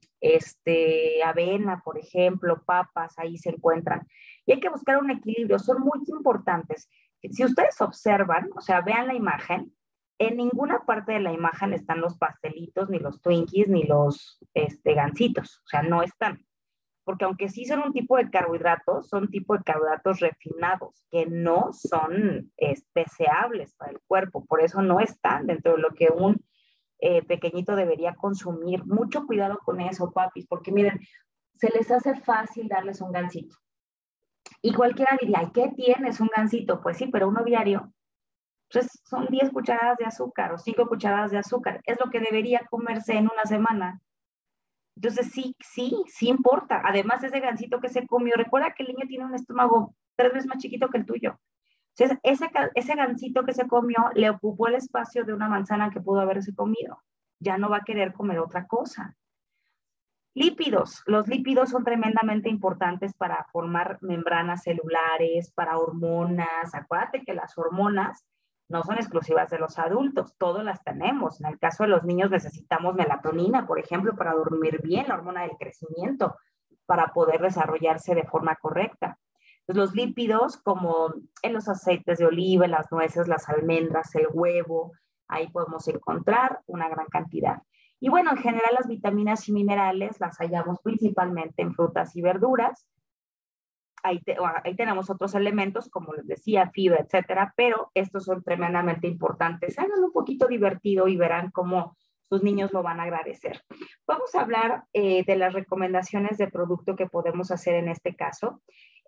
avena, por ejemplo, papas, ahí se encuentran. Y hay que buscar un equilibrio, son muy importantes. Si ustedes observan, o sea, vean la imagen, en ninguna parte de la imagen están los pastelitos, ni los Twinkies, ni los gansitos, o sea, no están. Porque aunque sí son un tipo de carbohidratos, son tipo de carbohidratos refinados, que no son deseables para el cuerpo, por eso no están dentro de lo que un pequeñito debería consumir. Mucho cuidado con eso, papis, porque miren, se les hace fácil darles un gansito. Y cualquiera diría, ¿y qué tienes un gansito? Pues sí, pero uno diario. Entonces son 10 cucharadas de azúcar o 5 cucharadas de azúcar. Es lo que debería comerse en una semana. Entonces sí importa. Además, ese gansito que se comió, recuerda que el niño tiene un estómago 3 veces más chiquito que el tuyo. Entonces, ese gansito que se comió le ocupó el espacio de una manzana que pudo haberse comido. Ya no va a querer comer otra cosa. Lípidos. Los lípidos son tremendamente importantes para formar membranas celulares, para hormonas. Acuérdate que las hormonas no son exclusivas de los adultos, todos las tenemos. En el caso de los niños necesitamos melatonina, por ejemplo, para dormir bien, la hormona del crecimiento, para poder desarrollarse de forma correcta. Entonces, los lípidos, como en los aceites de oliva, en las nueces, las almendras, el huevo, ahí podemos encontrar una gran cantidad. Y bueno, en general las vitaminas y minerales las hallamos principalmente en frutas y verduras. Ahí tenemos otros elementos, como les decía, fibra, etcétera, pero estos son tremendamente importantes. Háganlo un poquito divertido y verán cómo sus niños lo van a agradecer. Vamos a hablar de las recomendaciones de producto que podemos hacer en este caso.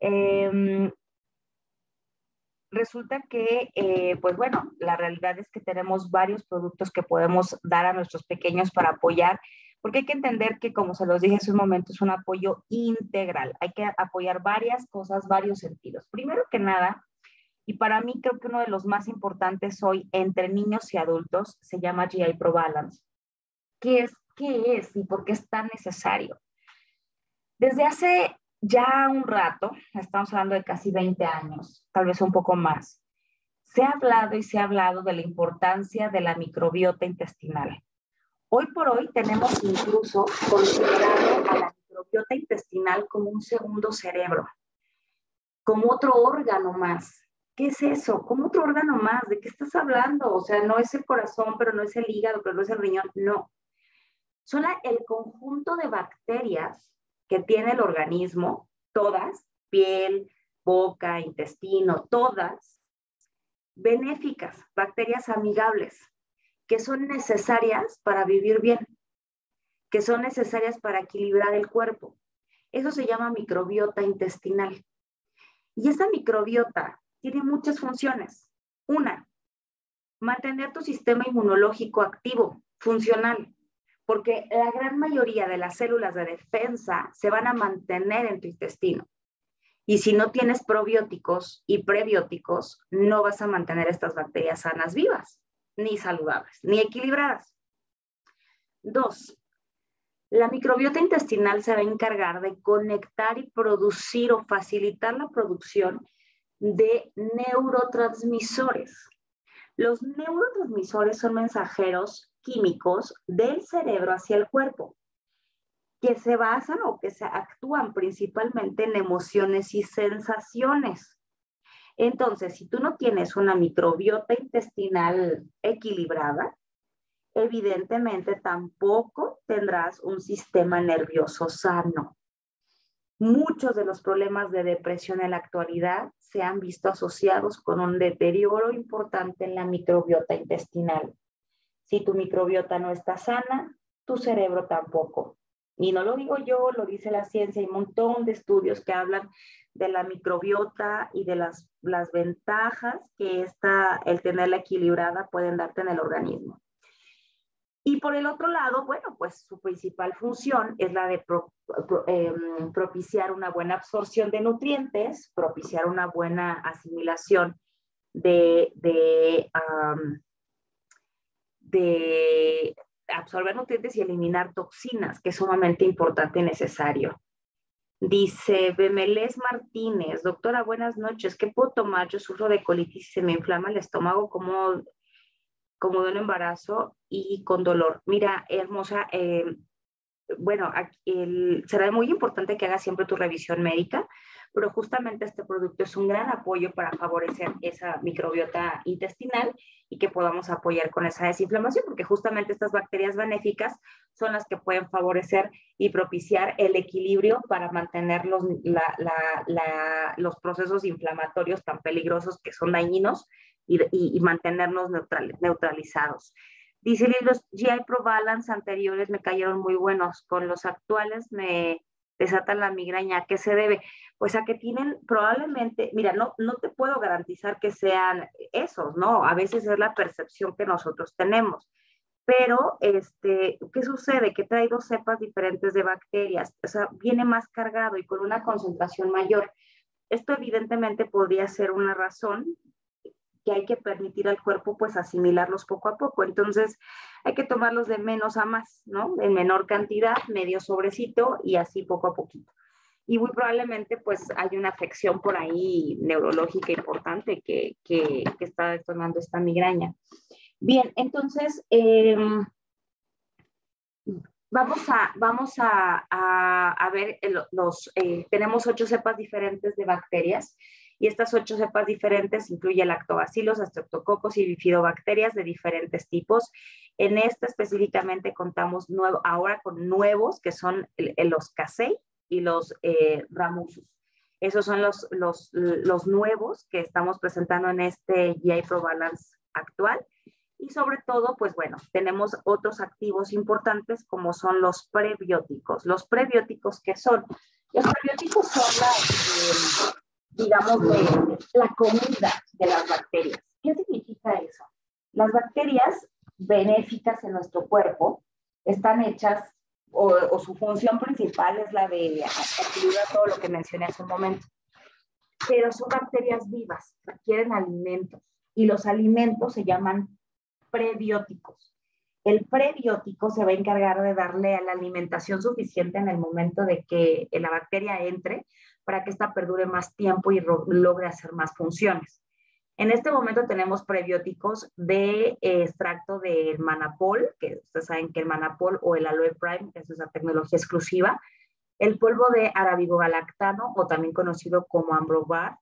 Resulta que, pues bueno, la realidad es que tenemos varios productos que podemos dar a nuestros pequeños para apoyar, porque hay que entender que, como se los dije hace un momento, es un apoyo integral. Hay que apoyar varias cosas, varios sentidos. Primero que nada, y para mí creo que uno de los más importantes hoy entre niños y adultos se llama GI Pro Balance. ¿Qué es y por qué es tan necesario? Desde hace ya un rato, estamos hablando de casi 20 años, tal vez un poco más, se ha hablado y se ha hablado de la importancia de la microbiota intestinal. Hoy por hoy tenemos incluso considerado a la microbiota intestinal como un segundo cerebro, como otro órgano más. ¿Qué es eso? ¿Cómo otro órgano más? ¿De qué estás hablando? O sea, no es el corazón, pero no es el hígado, pero no es el riñón. No. Son el conjunto de bacterias que tiene el organismo, todas, piel, boca, intestino, todas, benéficas, bacterias amigables, que son necesarias para vivir bien, que son necesarias para equilibrar el cuerpo. Eso se llama microbiota intestinal. Y esa microbiota tiene muchas funciones. Una, mantener tu sistema inmunológico activo, funcional, porque la gran mayoría de las células de defensa se van a mantener en tu intestino. Y si no tienes probióticos y prebióticos, no vas a mantener estas bacterias sanas vivas, ni saludables, ni equilibradas. 2, la microbiota intestinal se va a encargar de conectar y producir o facilitar la producción de neurotransmisores. Los neurotransmisores son mensajeros químicos del cerebro hacia el cuerpo, que se basan o que se actúan principalmente en emociones y sensaciones. Entonces, si tú no tienes una microbiota intestinal equilibrada, evidentemente tampoco tendrás un sistema nervioso sano. Muchos de los problemas de depresión en la actualidad se han visto asociados con un deterioro importante en la microbiota intestinal. Si tu microbiota no está sana, tu cerebro tampoco. Y no lo digo yo, lo dice la ciencia. Hay un montón de estudios que hablan de la microbiota y de las ventajas que el tenerla equilibrada pueden darte en el organismo. Y por el otro lado, bueno, pues su principal función es la de propiciar una buena absorción de nutrientes, propiciar una buena asimilación de absorber nutrientes y eliminar toxinas, que es sumamente importante y necesario. Dice Bemelés Martínez, doctora, buenas noches, ¿qué puedo tomar? Yo sufro de colitis y se me inflama el estómago como de un embarazo y con dolor. Mira, hermosa, bueno, será muy importante que hagas siempre tu revisión médica, pero justamente este producto es un gran apoyo para favorecer esa microbiota intestinal y que podamos apoyar con esa desinflamación, porque justamente estas bacterias benéficas son las que pueden favorecer y propiciar el equilibrio para mantener los procesos inflamatorios tan peligrosos que son dañinos y mantenernos neutralizados. Dice, los GI Pro Balance anteriores me cayeron muy buenos, con los actuales me desatan la migraña. ¿A qué se debe? Pues a que tienen probablemente, mira, no te puedo garantizar que sean esos, ¿no? A veces es la percepción que nosotros tenemos. Pero, ¿qué sucede? Que trae 2 cepas diferentes de bacterias, o sea, viene más cargado y con una concentración mayor. Esto evidentemente podría ser una razón que hay que permitir al cuerpo pues asimilarlos poco a poco. Entonces hay que tomarlos de menos a más, ¿no? En menor cantidad, medio sobrecito y así poco a poquito. Y muy probablemente pues hay una afección por ahí neurológica importante que está detonando esta migraña. Bien, entonces vamos a ver, tenemos 8 cepas diferentes de bacterias y estas 8 cepas diferentes incluyen lactobacilos, streptococos y bifidobacterias de diferentes tipos. En esta específicamente contamos ahora con nuevos que son los casei y los ramusus. Esos son los nuevos que estamos presentando en este GI Pro Balance actual. Y sobre todo, pues bueno, tenemos otros activos importantes como son los prebióticos. ¿Los prebióticos qué son? Los prebióticos son la comida de las bacterias. ¿Qué significa eso? Las bacterias benéficas en nuestro cuerpo están hechas, o su función principal es la de equilibrar todo lo que mencioné hace un momento. Pero son bacterias vivas, requieren alimentos. Y los alimentos se llaman prebióticos. El prebiótico se va a encargar de darle a la alimentación suficiente en el momento de que la bacteria entre para que ésta perdure más tiempo y logre hacer más funciones. En este momento tenemos prebióticos de extracto del manapol, que ustedes saben que el manapol o el aloe prime, que es esa tecnología exclusiva, el polvo de arabigogalactano, o también conocido como ambrobar,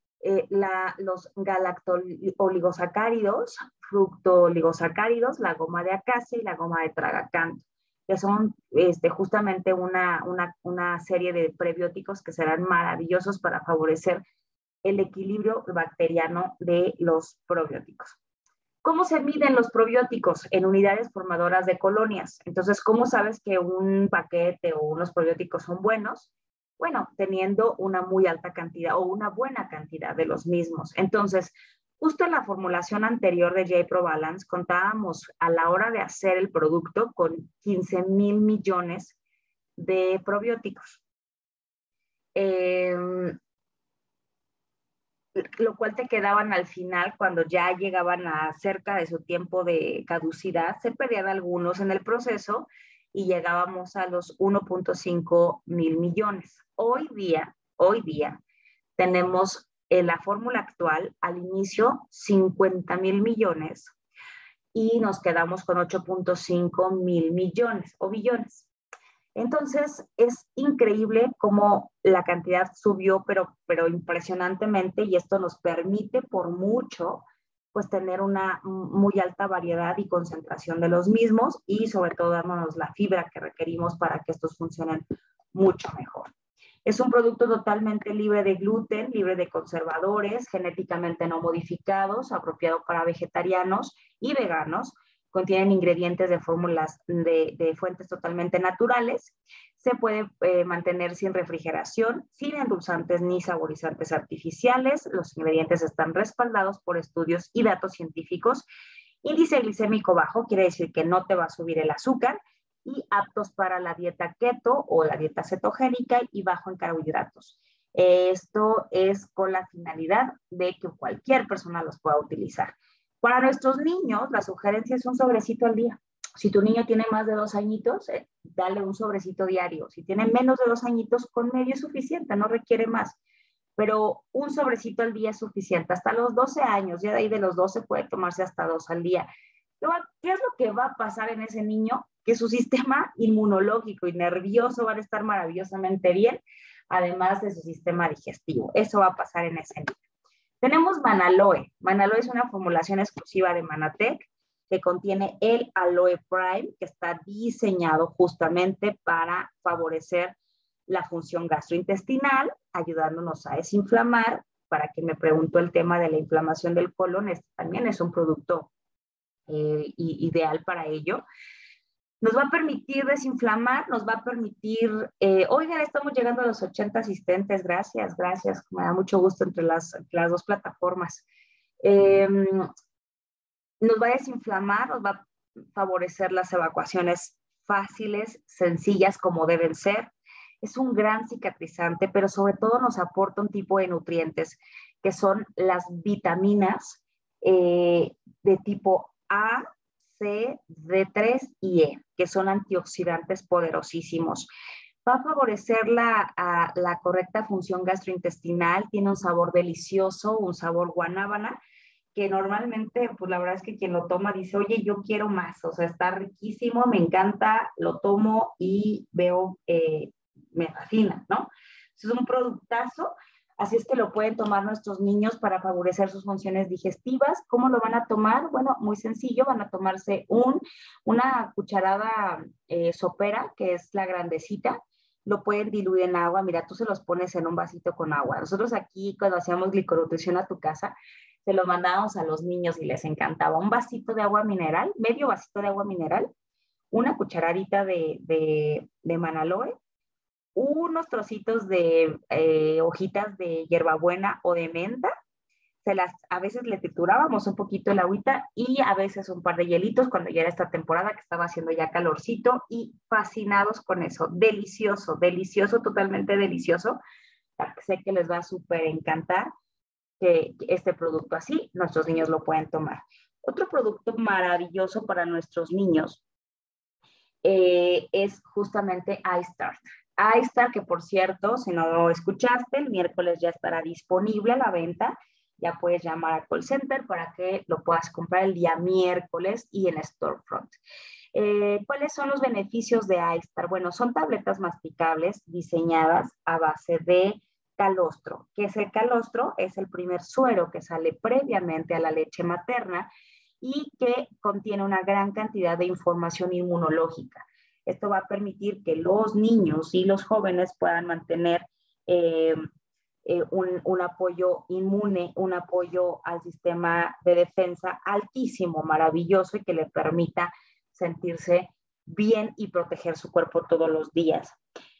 los galactoligosacáridos, fructoligosacáridos, la goma de acacia y la goma de tragacanto, que son justamente una serie de prebióticos que serán maravillosos para favorecer el equilibrio bacteriano de los probióticos. ¿Cómo se miden los probióticos? En unidades formadoras de colonias. Entonces, ¿cómo sabes que un paquete o unos probióticos son buenos? Bueno, teniendo una muy alta cantidad o una buena cantidad de los mismos. Entonces, justo en la formulación anterior de GI Pro Balance, contábamos a la hora de hacer el producto con 15,000 millones de probióticos. Lo cual te quedaban al final cuando ya llegaban a cerca de su tiempo de caducidad, se perdían algunos en el proceso y llegábamos a los 1.5 mil millones. Hoy día tenemos en la fórmula actual al inicio 50,000 millones y nos quedamos con 8.5 mil millones o billones. Entonces, es increíble cómo la cantidad subió, pero impresionantemente, y esto nos permite por mucho, pues tener una muy alta variedad y concentración de los mismos y sobre todo dándonos la fibra que requerimos para que estos funcionen mucho mejor. Es un producto totalmente libre de gluten, libre de conservadores, genéticamente no modificados, apropiado para vegetarianos y veganos. Contienen ingredientes de fórmulas de fuentes totalmente naturales. Se puede mantener sin refrigeración, sin endulzantes ni saborizantes artificiales. Los ingredientes están respaldados por estudios y datos científicos Índice glicémico bajo quiere decir que no te va a subir el azúcar, y aptos para la dieta keto o la dieta cetogénica y bajo en carbohidratos. Esto es con la finalidad de que cualquier persona los pueda utilizar. Para nuestros niños, la sugerencia es un sobrecito al día. Si tu niño tiene más de 2 añitos, dale un sobrecito diario. Si tiene menos de 2 añitos, con medio es suficiente, no requiere más. Pero un sobrecito al día es suficiente. Hasta los 12 años, ya de ahí de los 12 puede tomarse hasta 2 al día. ¿Qué es lo que va a pasar en ese niño? Que su sistema inmunológico y nervioso van a estar maravillosamente bien, además de su sistema digestivo. Eso va a pasar en ese niño. Tenemos Manaloe. Manaloe es una formulación exclusiva de Manatec que contiene el Aloe Prime, que está diseñado justamente para favorecer la función gastrointestinal, ayudándonos a desinflamar. Para quien me preguntó el tema de la inflamación del colon, este también es un producto ideal para ello. Nos va a permitir desinflamar, nos va a permitir, oigan, estamos llegando a los 80 asistentes, gracias, me da mucho gusto entre las 2 plataformas. Nos va a desinflamar, nos va a favorecer las evacuaciones fáciles, sencillas como deben ser. Es un gran cicatrizante, pero sobre todo nos aporta un tipo de nutrientes que son las vitaminas de tipo A, C, D3 y E, que son antioxidantes poderosísimos. Va a favorecer la correcta función gastrointestinal, tiene un sabor delicioso, un sabor guanábana, que normalmente, pues la verdad es que quien lo toma dice, oye, yo quiero más, o sea, está riquísimo, me encanta, lo tomo y veo, me fascina, ¿no? Es un productazo, así es que lo pueden tomar nuestros niños para favorecer sus funciones digestivas. ¿Cómo lo van a tomar? Bueno, muy sencillo, van a tomarse una cucharada sopera, que es la grandecita, lo pueden diluir en agua. Mira, tú se los pones en un vasito con agua. Nosotros aquí, cuando hacíamos gliconutrición a tu casa, se lo mandábamos a los niños y les encantaba. Un vasito de agua mineral, medio vasito de agua mineral, una cucharadita de Manaloe, unos trocitos de hojitas de hierbabuena o de menta. A veces le triturábamos un poquito el agüita y a veces un par de hielitos cuando ya era esta temporada que estaba haciendo ya calorcito, y fascinados con eso. Delicioso, delicioso, totalmente delicioso. Sé que les va a súper encantar que este producto así, nuestros niños lo pueden tomar. Otro producto maravilloso para nuestros niños es justamente iStart. iStart, que por cierto, si no lo escuchaste, el miércoles ya estará disponible a la venta. Ya puedes llamar a call center para que lo puedas comprar el día miércoles y en Storefront. ¿Cuáles son los beneficios de iStart? Bueno, son tabletas masticables diseñadas a base de calostro. ¿Qué es el calostro? Es el primer suero que sale previamente a la leche materna y que contiene una gran cantidad de información inmunológica. Esto va a permitir que los niños y los jóvenes puedan mantener un apoyo inmune, un apoyo al sistema de defensa altísimo, maravilloso, y que le permita sentirse bien y proteger su cuerpo todos los días.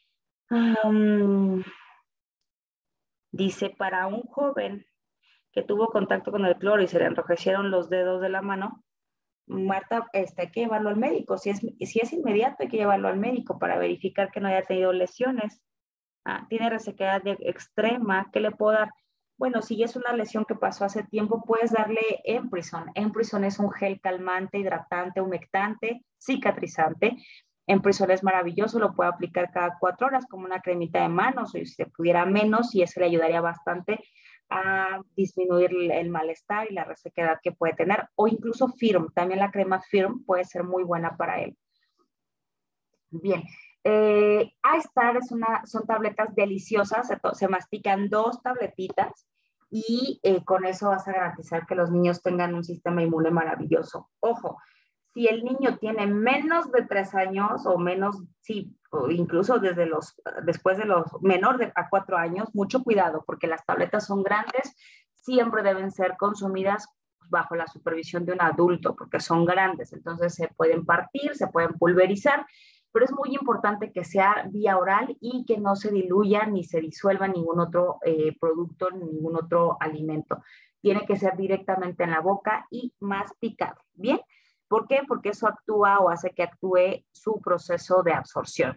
Dice, para un joven que tuvo contacto con el cloro y se le enrojecieron los dedos de la mano, Marta, hay que llevarlo al médico. Si es inmediato, hay que llevarlo al médico para verificar que no haya tenido lesiones. Tiene resequedad extrema. ¿Qué le puedo dar? Bueno, si es una lesión que pasó hace tiempo, puedes darle Emprison. Emprison es un gel calmante, hidratante, humectante, cicatrizante. Emprison es maravilloso, lo puede aplicar cada 4 horas como una cremita de manos, o si se pudiera menos, y eso le ayudaría bastante a disminuir el malestar y la resequedad que puede tener. O incluso Firm, también la crema Firm puede ser muy buena para él. Bien, iStar son tabletas deliciosas, se mastican 2 tabletitas y con eso vas a garantizar que los niños tengan un sistema inmune maravilloso. Ojo, si el niño tiene menos de 3 años o menos, sí, o incluso después de los menor a 4 años, mucho cuidado porque las tabletas son grandes, siempre deben ser consumidas bajo la supervisión de un adulto porque son grandes, entonces se pueden partir, se pueden pulverizar. pero es muy importante que sea vía oral y que no se diluya ni se disuelva ningún otro producto, ningún otro alimento. Tiene que ser directamente en la boca y masticado. ¿Bien? ¿Por qué? Porque eso actúa o hace que actúe su proceso de absorción.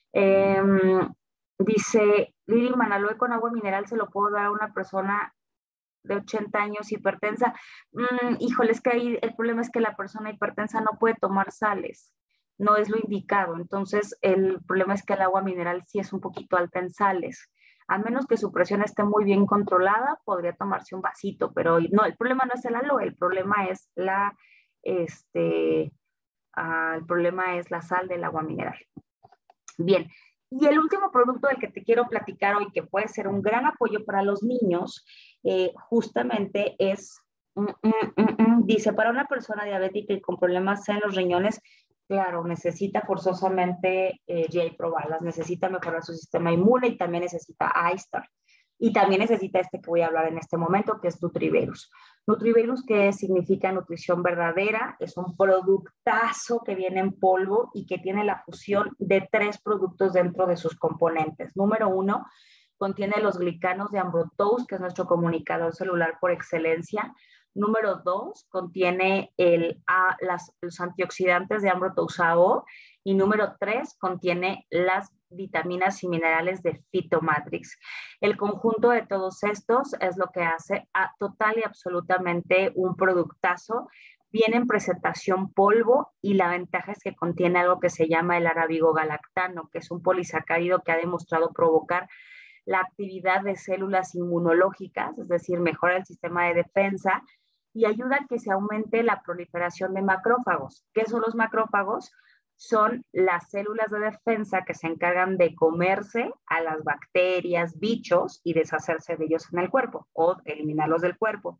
Dice Lili Manaloe, con agua mineral se lo puedo dar a una persona de 80 años hipertensa. Híjole, es que ahí el problema es que la persona hipertensa no puede tomar sales, no es lo indicado. Entonces, el problema es que el agua mineral sí es un poquito alta en sales. A menos que su presión esté muy bien controlada, podría tomarse un vasito, pero no, el problema no es el aloe, el problema es el problema es la sal del agua mineral. Bien, y el último producto del que te quiero platicar hoy, que puede ser un gran apoyo para los niños, justamente es, dice, para una persona diabética y con problemas en los riñones, claro, necesita forzosamente J-Probalas, necesita mejorar su sistema inmune y también necesita iStar. Y también necesita este que voy a hablar en este momento, que es Nutriverus. Nutriverus, que significa nutrición verdadera, es un productazo que viene en polvo y que tiene la fusión de 3 productos dentro de sus componentes. Número 1, contiene los glicanos de Ambrotose, que es nuestro comunicador celular por excelencia. Número 2, contiene los antioxidantes de Ambrotose AO. Y número 3, contiene las vitaminas y minerales de Phytomatrix. El conjunto de todos estos es lo que hace total y absolutamente un productazo. Viene en presentación polvo y la ventaja es que contiene algo que se llama el arabigo-galactano, que es un polisacárido que ha demostrado provocar la actividad de células inmunológicas, es decir, mejora el sistema de defensa y ayuda a que se aumente la proliferación de macrófagos. ¿Qué son los macrófagos? Son las células de defensa que se encargan de comerse a las bacterias, bichos y deshacerse de ellos en el cuerpo o eliminarlos del cuerpo.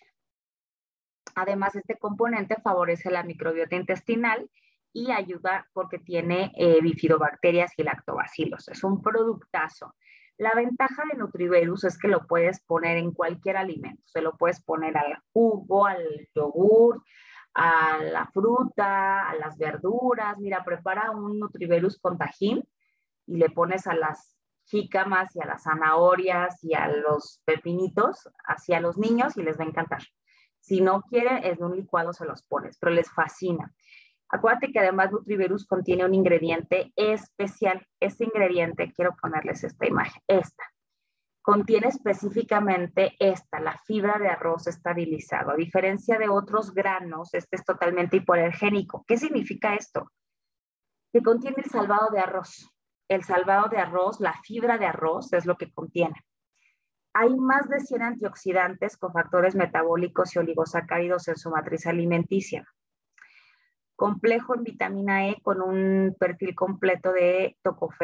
Además, este componente favorece la microbiota intestinal y ayuda porque tiene bifidobacterias y lactobacilos. Es un productazo. La ventaja de Nutriverus es que lo puedes poner en cualquier alimento. Se lo puedes poner al jugo, al yogur, a la fruta, a las verduras. Mira, prepara un Nutriverus con tajín y le pones a las jícamas y a las zanahorias y a los pepinitos, hacia los niños y les va a encantar. Si no quieren, en un licuado se los pones, pero les fascina. Acuérdate que además Nutriverus contiene un ingrediente especial. Este ingrediente, quiero ponerles esta imagen, contiene específicamente la fibra de arroz estabilizado. A diferencia de otros granos, este es totalmente hipoalergénico. ¿Qué significa esto? Que contiene el salvado de arroz. El salvado de arroz, la fibra de arroz es lo que contiene. Hay más de 100 antioxidantes con factores metabólicos y oligosacáridos en su matriz alimenticia. Complejo en vitamina E con un perfil completo de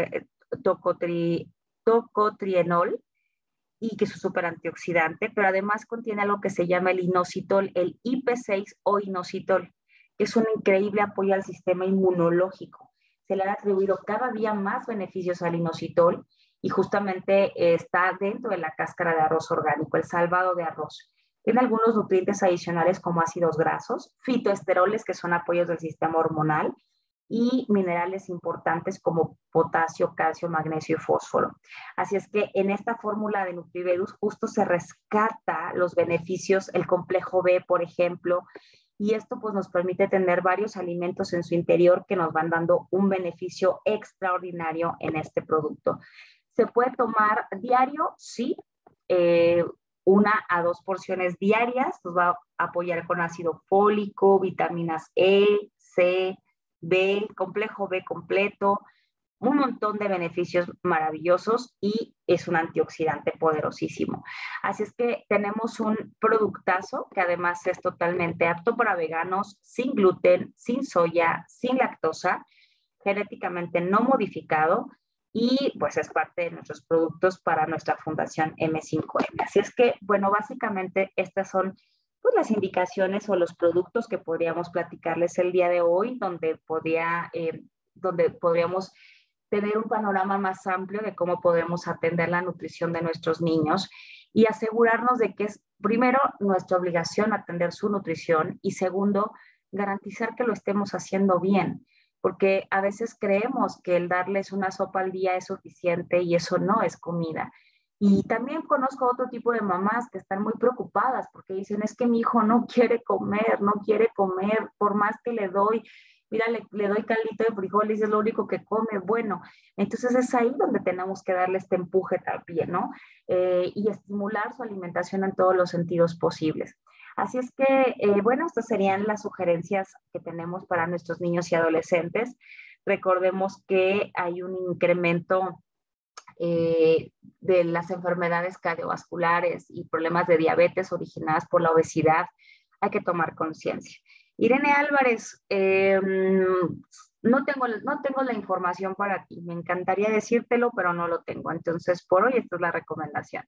tocotrienol y que es un súper antioxidante, pero además contiene algo que se llama el inositol, el IP6 o inositol, que es un increíble apoyo al sistema inmunológico. Se le han atribuido cada día más beneficios al inositol y justamente está dentro de la cáscara de arroz orgánico, el salvado de arroz. Tiene algunos nutrientes adicionales como ácidos grasos, fitoesteroles que son apoyos del sistema hormonal y minerales importantes como potasio, calcio, magnesio y fósforo. Así es que en esta fórmula de Nutriverus justo se rescata los beneficios, el complejo B, por ejemplo, y esto pues nos permite tener varios alimentos en su interior que nos van dando un beneficio extraordinario en este producto. ¿Se puede tomar diario? Sí. 1 a 2 porciones diarias, nos va a apoyar con ácido fólico, vitaminas E, C, B, complejo B completo, un montón de beneficios maravillosos y es un antioxidante poderosísimo. Así es que tenemos un productazo que además es totalmente apto para veganos, sin gluten, sin soya, sin lactosa, genéticamente no modificado y pues es parte de nuestros productos para nuestra fundación M5M. Así es que, bueno, básicamente estas son pues las indicaciones o los productos que podríamos platicarles el día de hoy, donde podríamos tener un panorama más amplio de cómo podemos atender la nutrición de nuestros niños y asegurarnos de que es, primero, nuestra obligación atender su nutrición y segundo, garantizar que lo estemos haciendo bien. porque a veces creemos que el darles una sopa al día es suficiente y eso no es comida. Y también conozco otro tipo de mamás que están muy preocupadas porque dicen, es que mi hijo no quiere comer, no quiere comer, por más que le doy, mira, le doy caldito de frijoles y es lo único que come. Bueno, entonces es ahí donde tenemos que darle este empuje también, ¿no? Y estimular su alimentación en todos los sentidos posibles. Así es que, bueno, estas serían las sugerencias que tenemos para nuestros niños y adolescentes. Recordemos que hay un incremento de las enfermedades cardiovasculares y problemas de diabetes originadas por la obesidad. Hay que tomar conciencia. Irene Álvarez, no tengo la información para ti. Me encantaría decírtelo, pero no lo tengo. Entonces, por hoy, esta es la recomendación.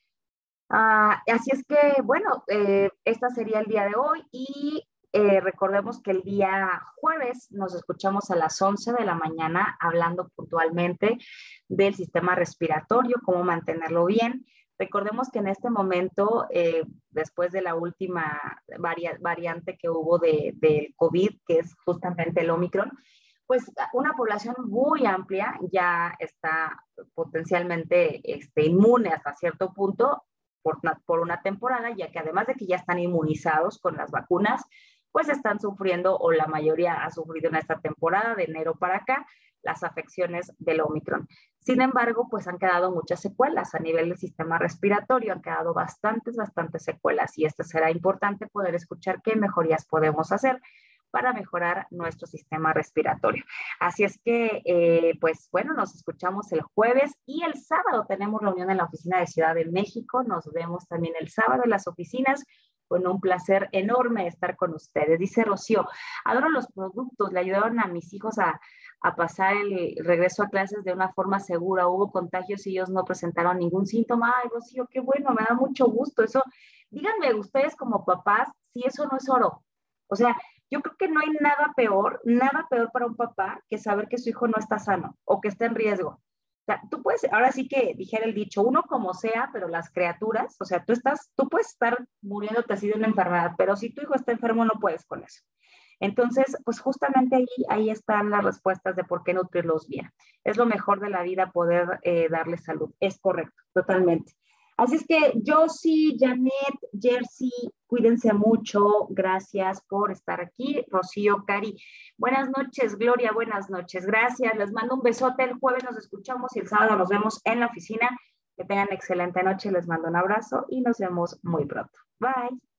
Así es que, bueno, esta sería el día de hoy y recordemos que el día jueves nos escuchamos a las 11 de la mañana hablando puntualmente del sistema respiratorio, cómo mantenerlo bien. Recordemos que en este momento, después de la última variante que hubo del COVID, que es justamente el Omicron, pues una población muy amplia ya está potencialmente inmune hasta cierto punto por una temporada, ya que además de que ya están inmunizados con las vacunas, pues están sufriendo, o la mayoría ha sufrido en esta temporada, de enero para acá, las afecciones del Omicron. Sin embargo, pues han quedado muchas secuelas a nivel del sistema respiratorio, han quedado bastantes secuelas, y esto será importante poder escuchar qué mejorías podemos hacer para mejorar nuestro sistema respiratorio. Así es que, pues bueno, nos escuchamos el jueves y el sábado tenemos reunión en la oficina de Ciudad de México. Nos vemos también el sábado en las oficinas. Con un placer enorme estar con ustedes. Dice Rocío, adoro los productos, le ayudaron a mis hijos a pasar el regreso a clases de una forma segura. Hubo contagios y ellos no presentaron ningún síntoma. Ay, Rocío, qué bueno, me da mucho gusto. Eso, díganme ustedes como papás, si eso no es oro. O sea, yo creo que no hay nada peor para un papá que saber que su hijo no está sano o que está en riesgo. O sea, tú puedes, ahora sí que dijera el dicho, uno como sea, pero las criaturas, o sea, tú puedes estar muriéndote así de una enfermedad, pero si tu hijo está enfermo no puedes con eso. Entonces, pues justamente ahí están las respuestas de por qué nutrirlos bien. Es lo mejor de la vida poder darles salud. Es correcto, totalmente. Así es que Josie, Janet, Jersey, cuídense mucho. Gracias por estar aquí. Rocío, Cari, buenas noches. Gloria, buenas noches. Gracias. Les mando un besote. El jueves nos escuchamos y el sábado nos vemos en la oficina. Que tengan excelente noche. Les mando un abrazo y nos vemos muy pronto. Bye.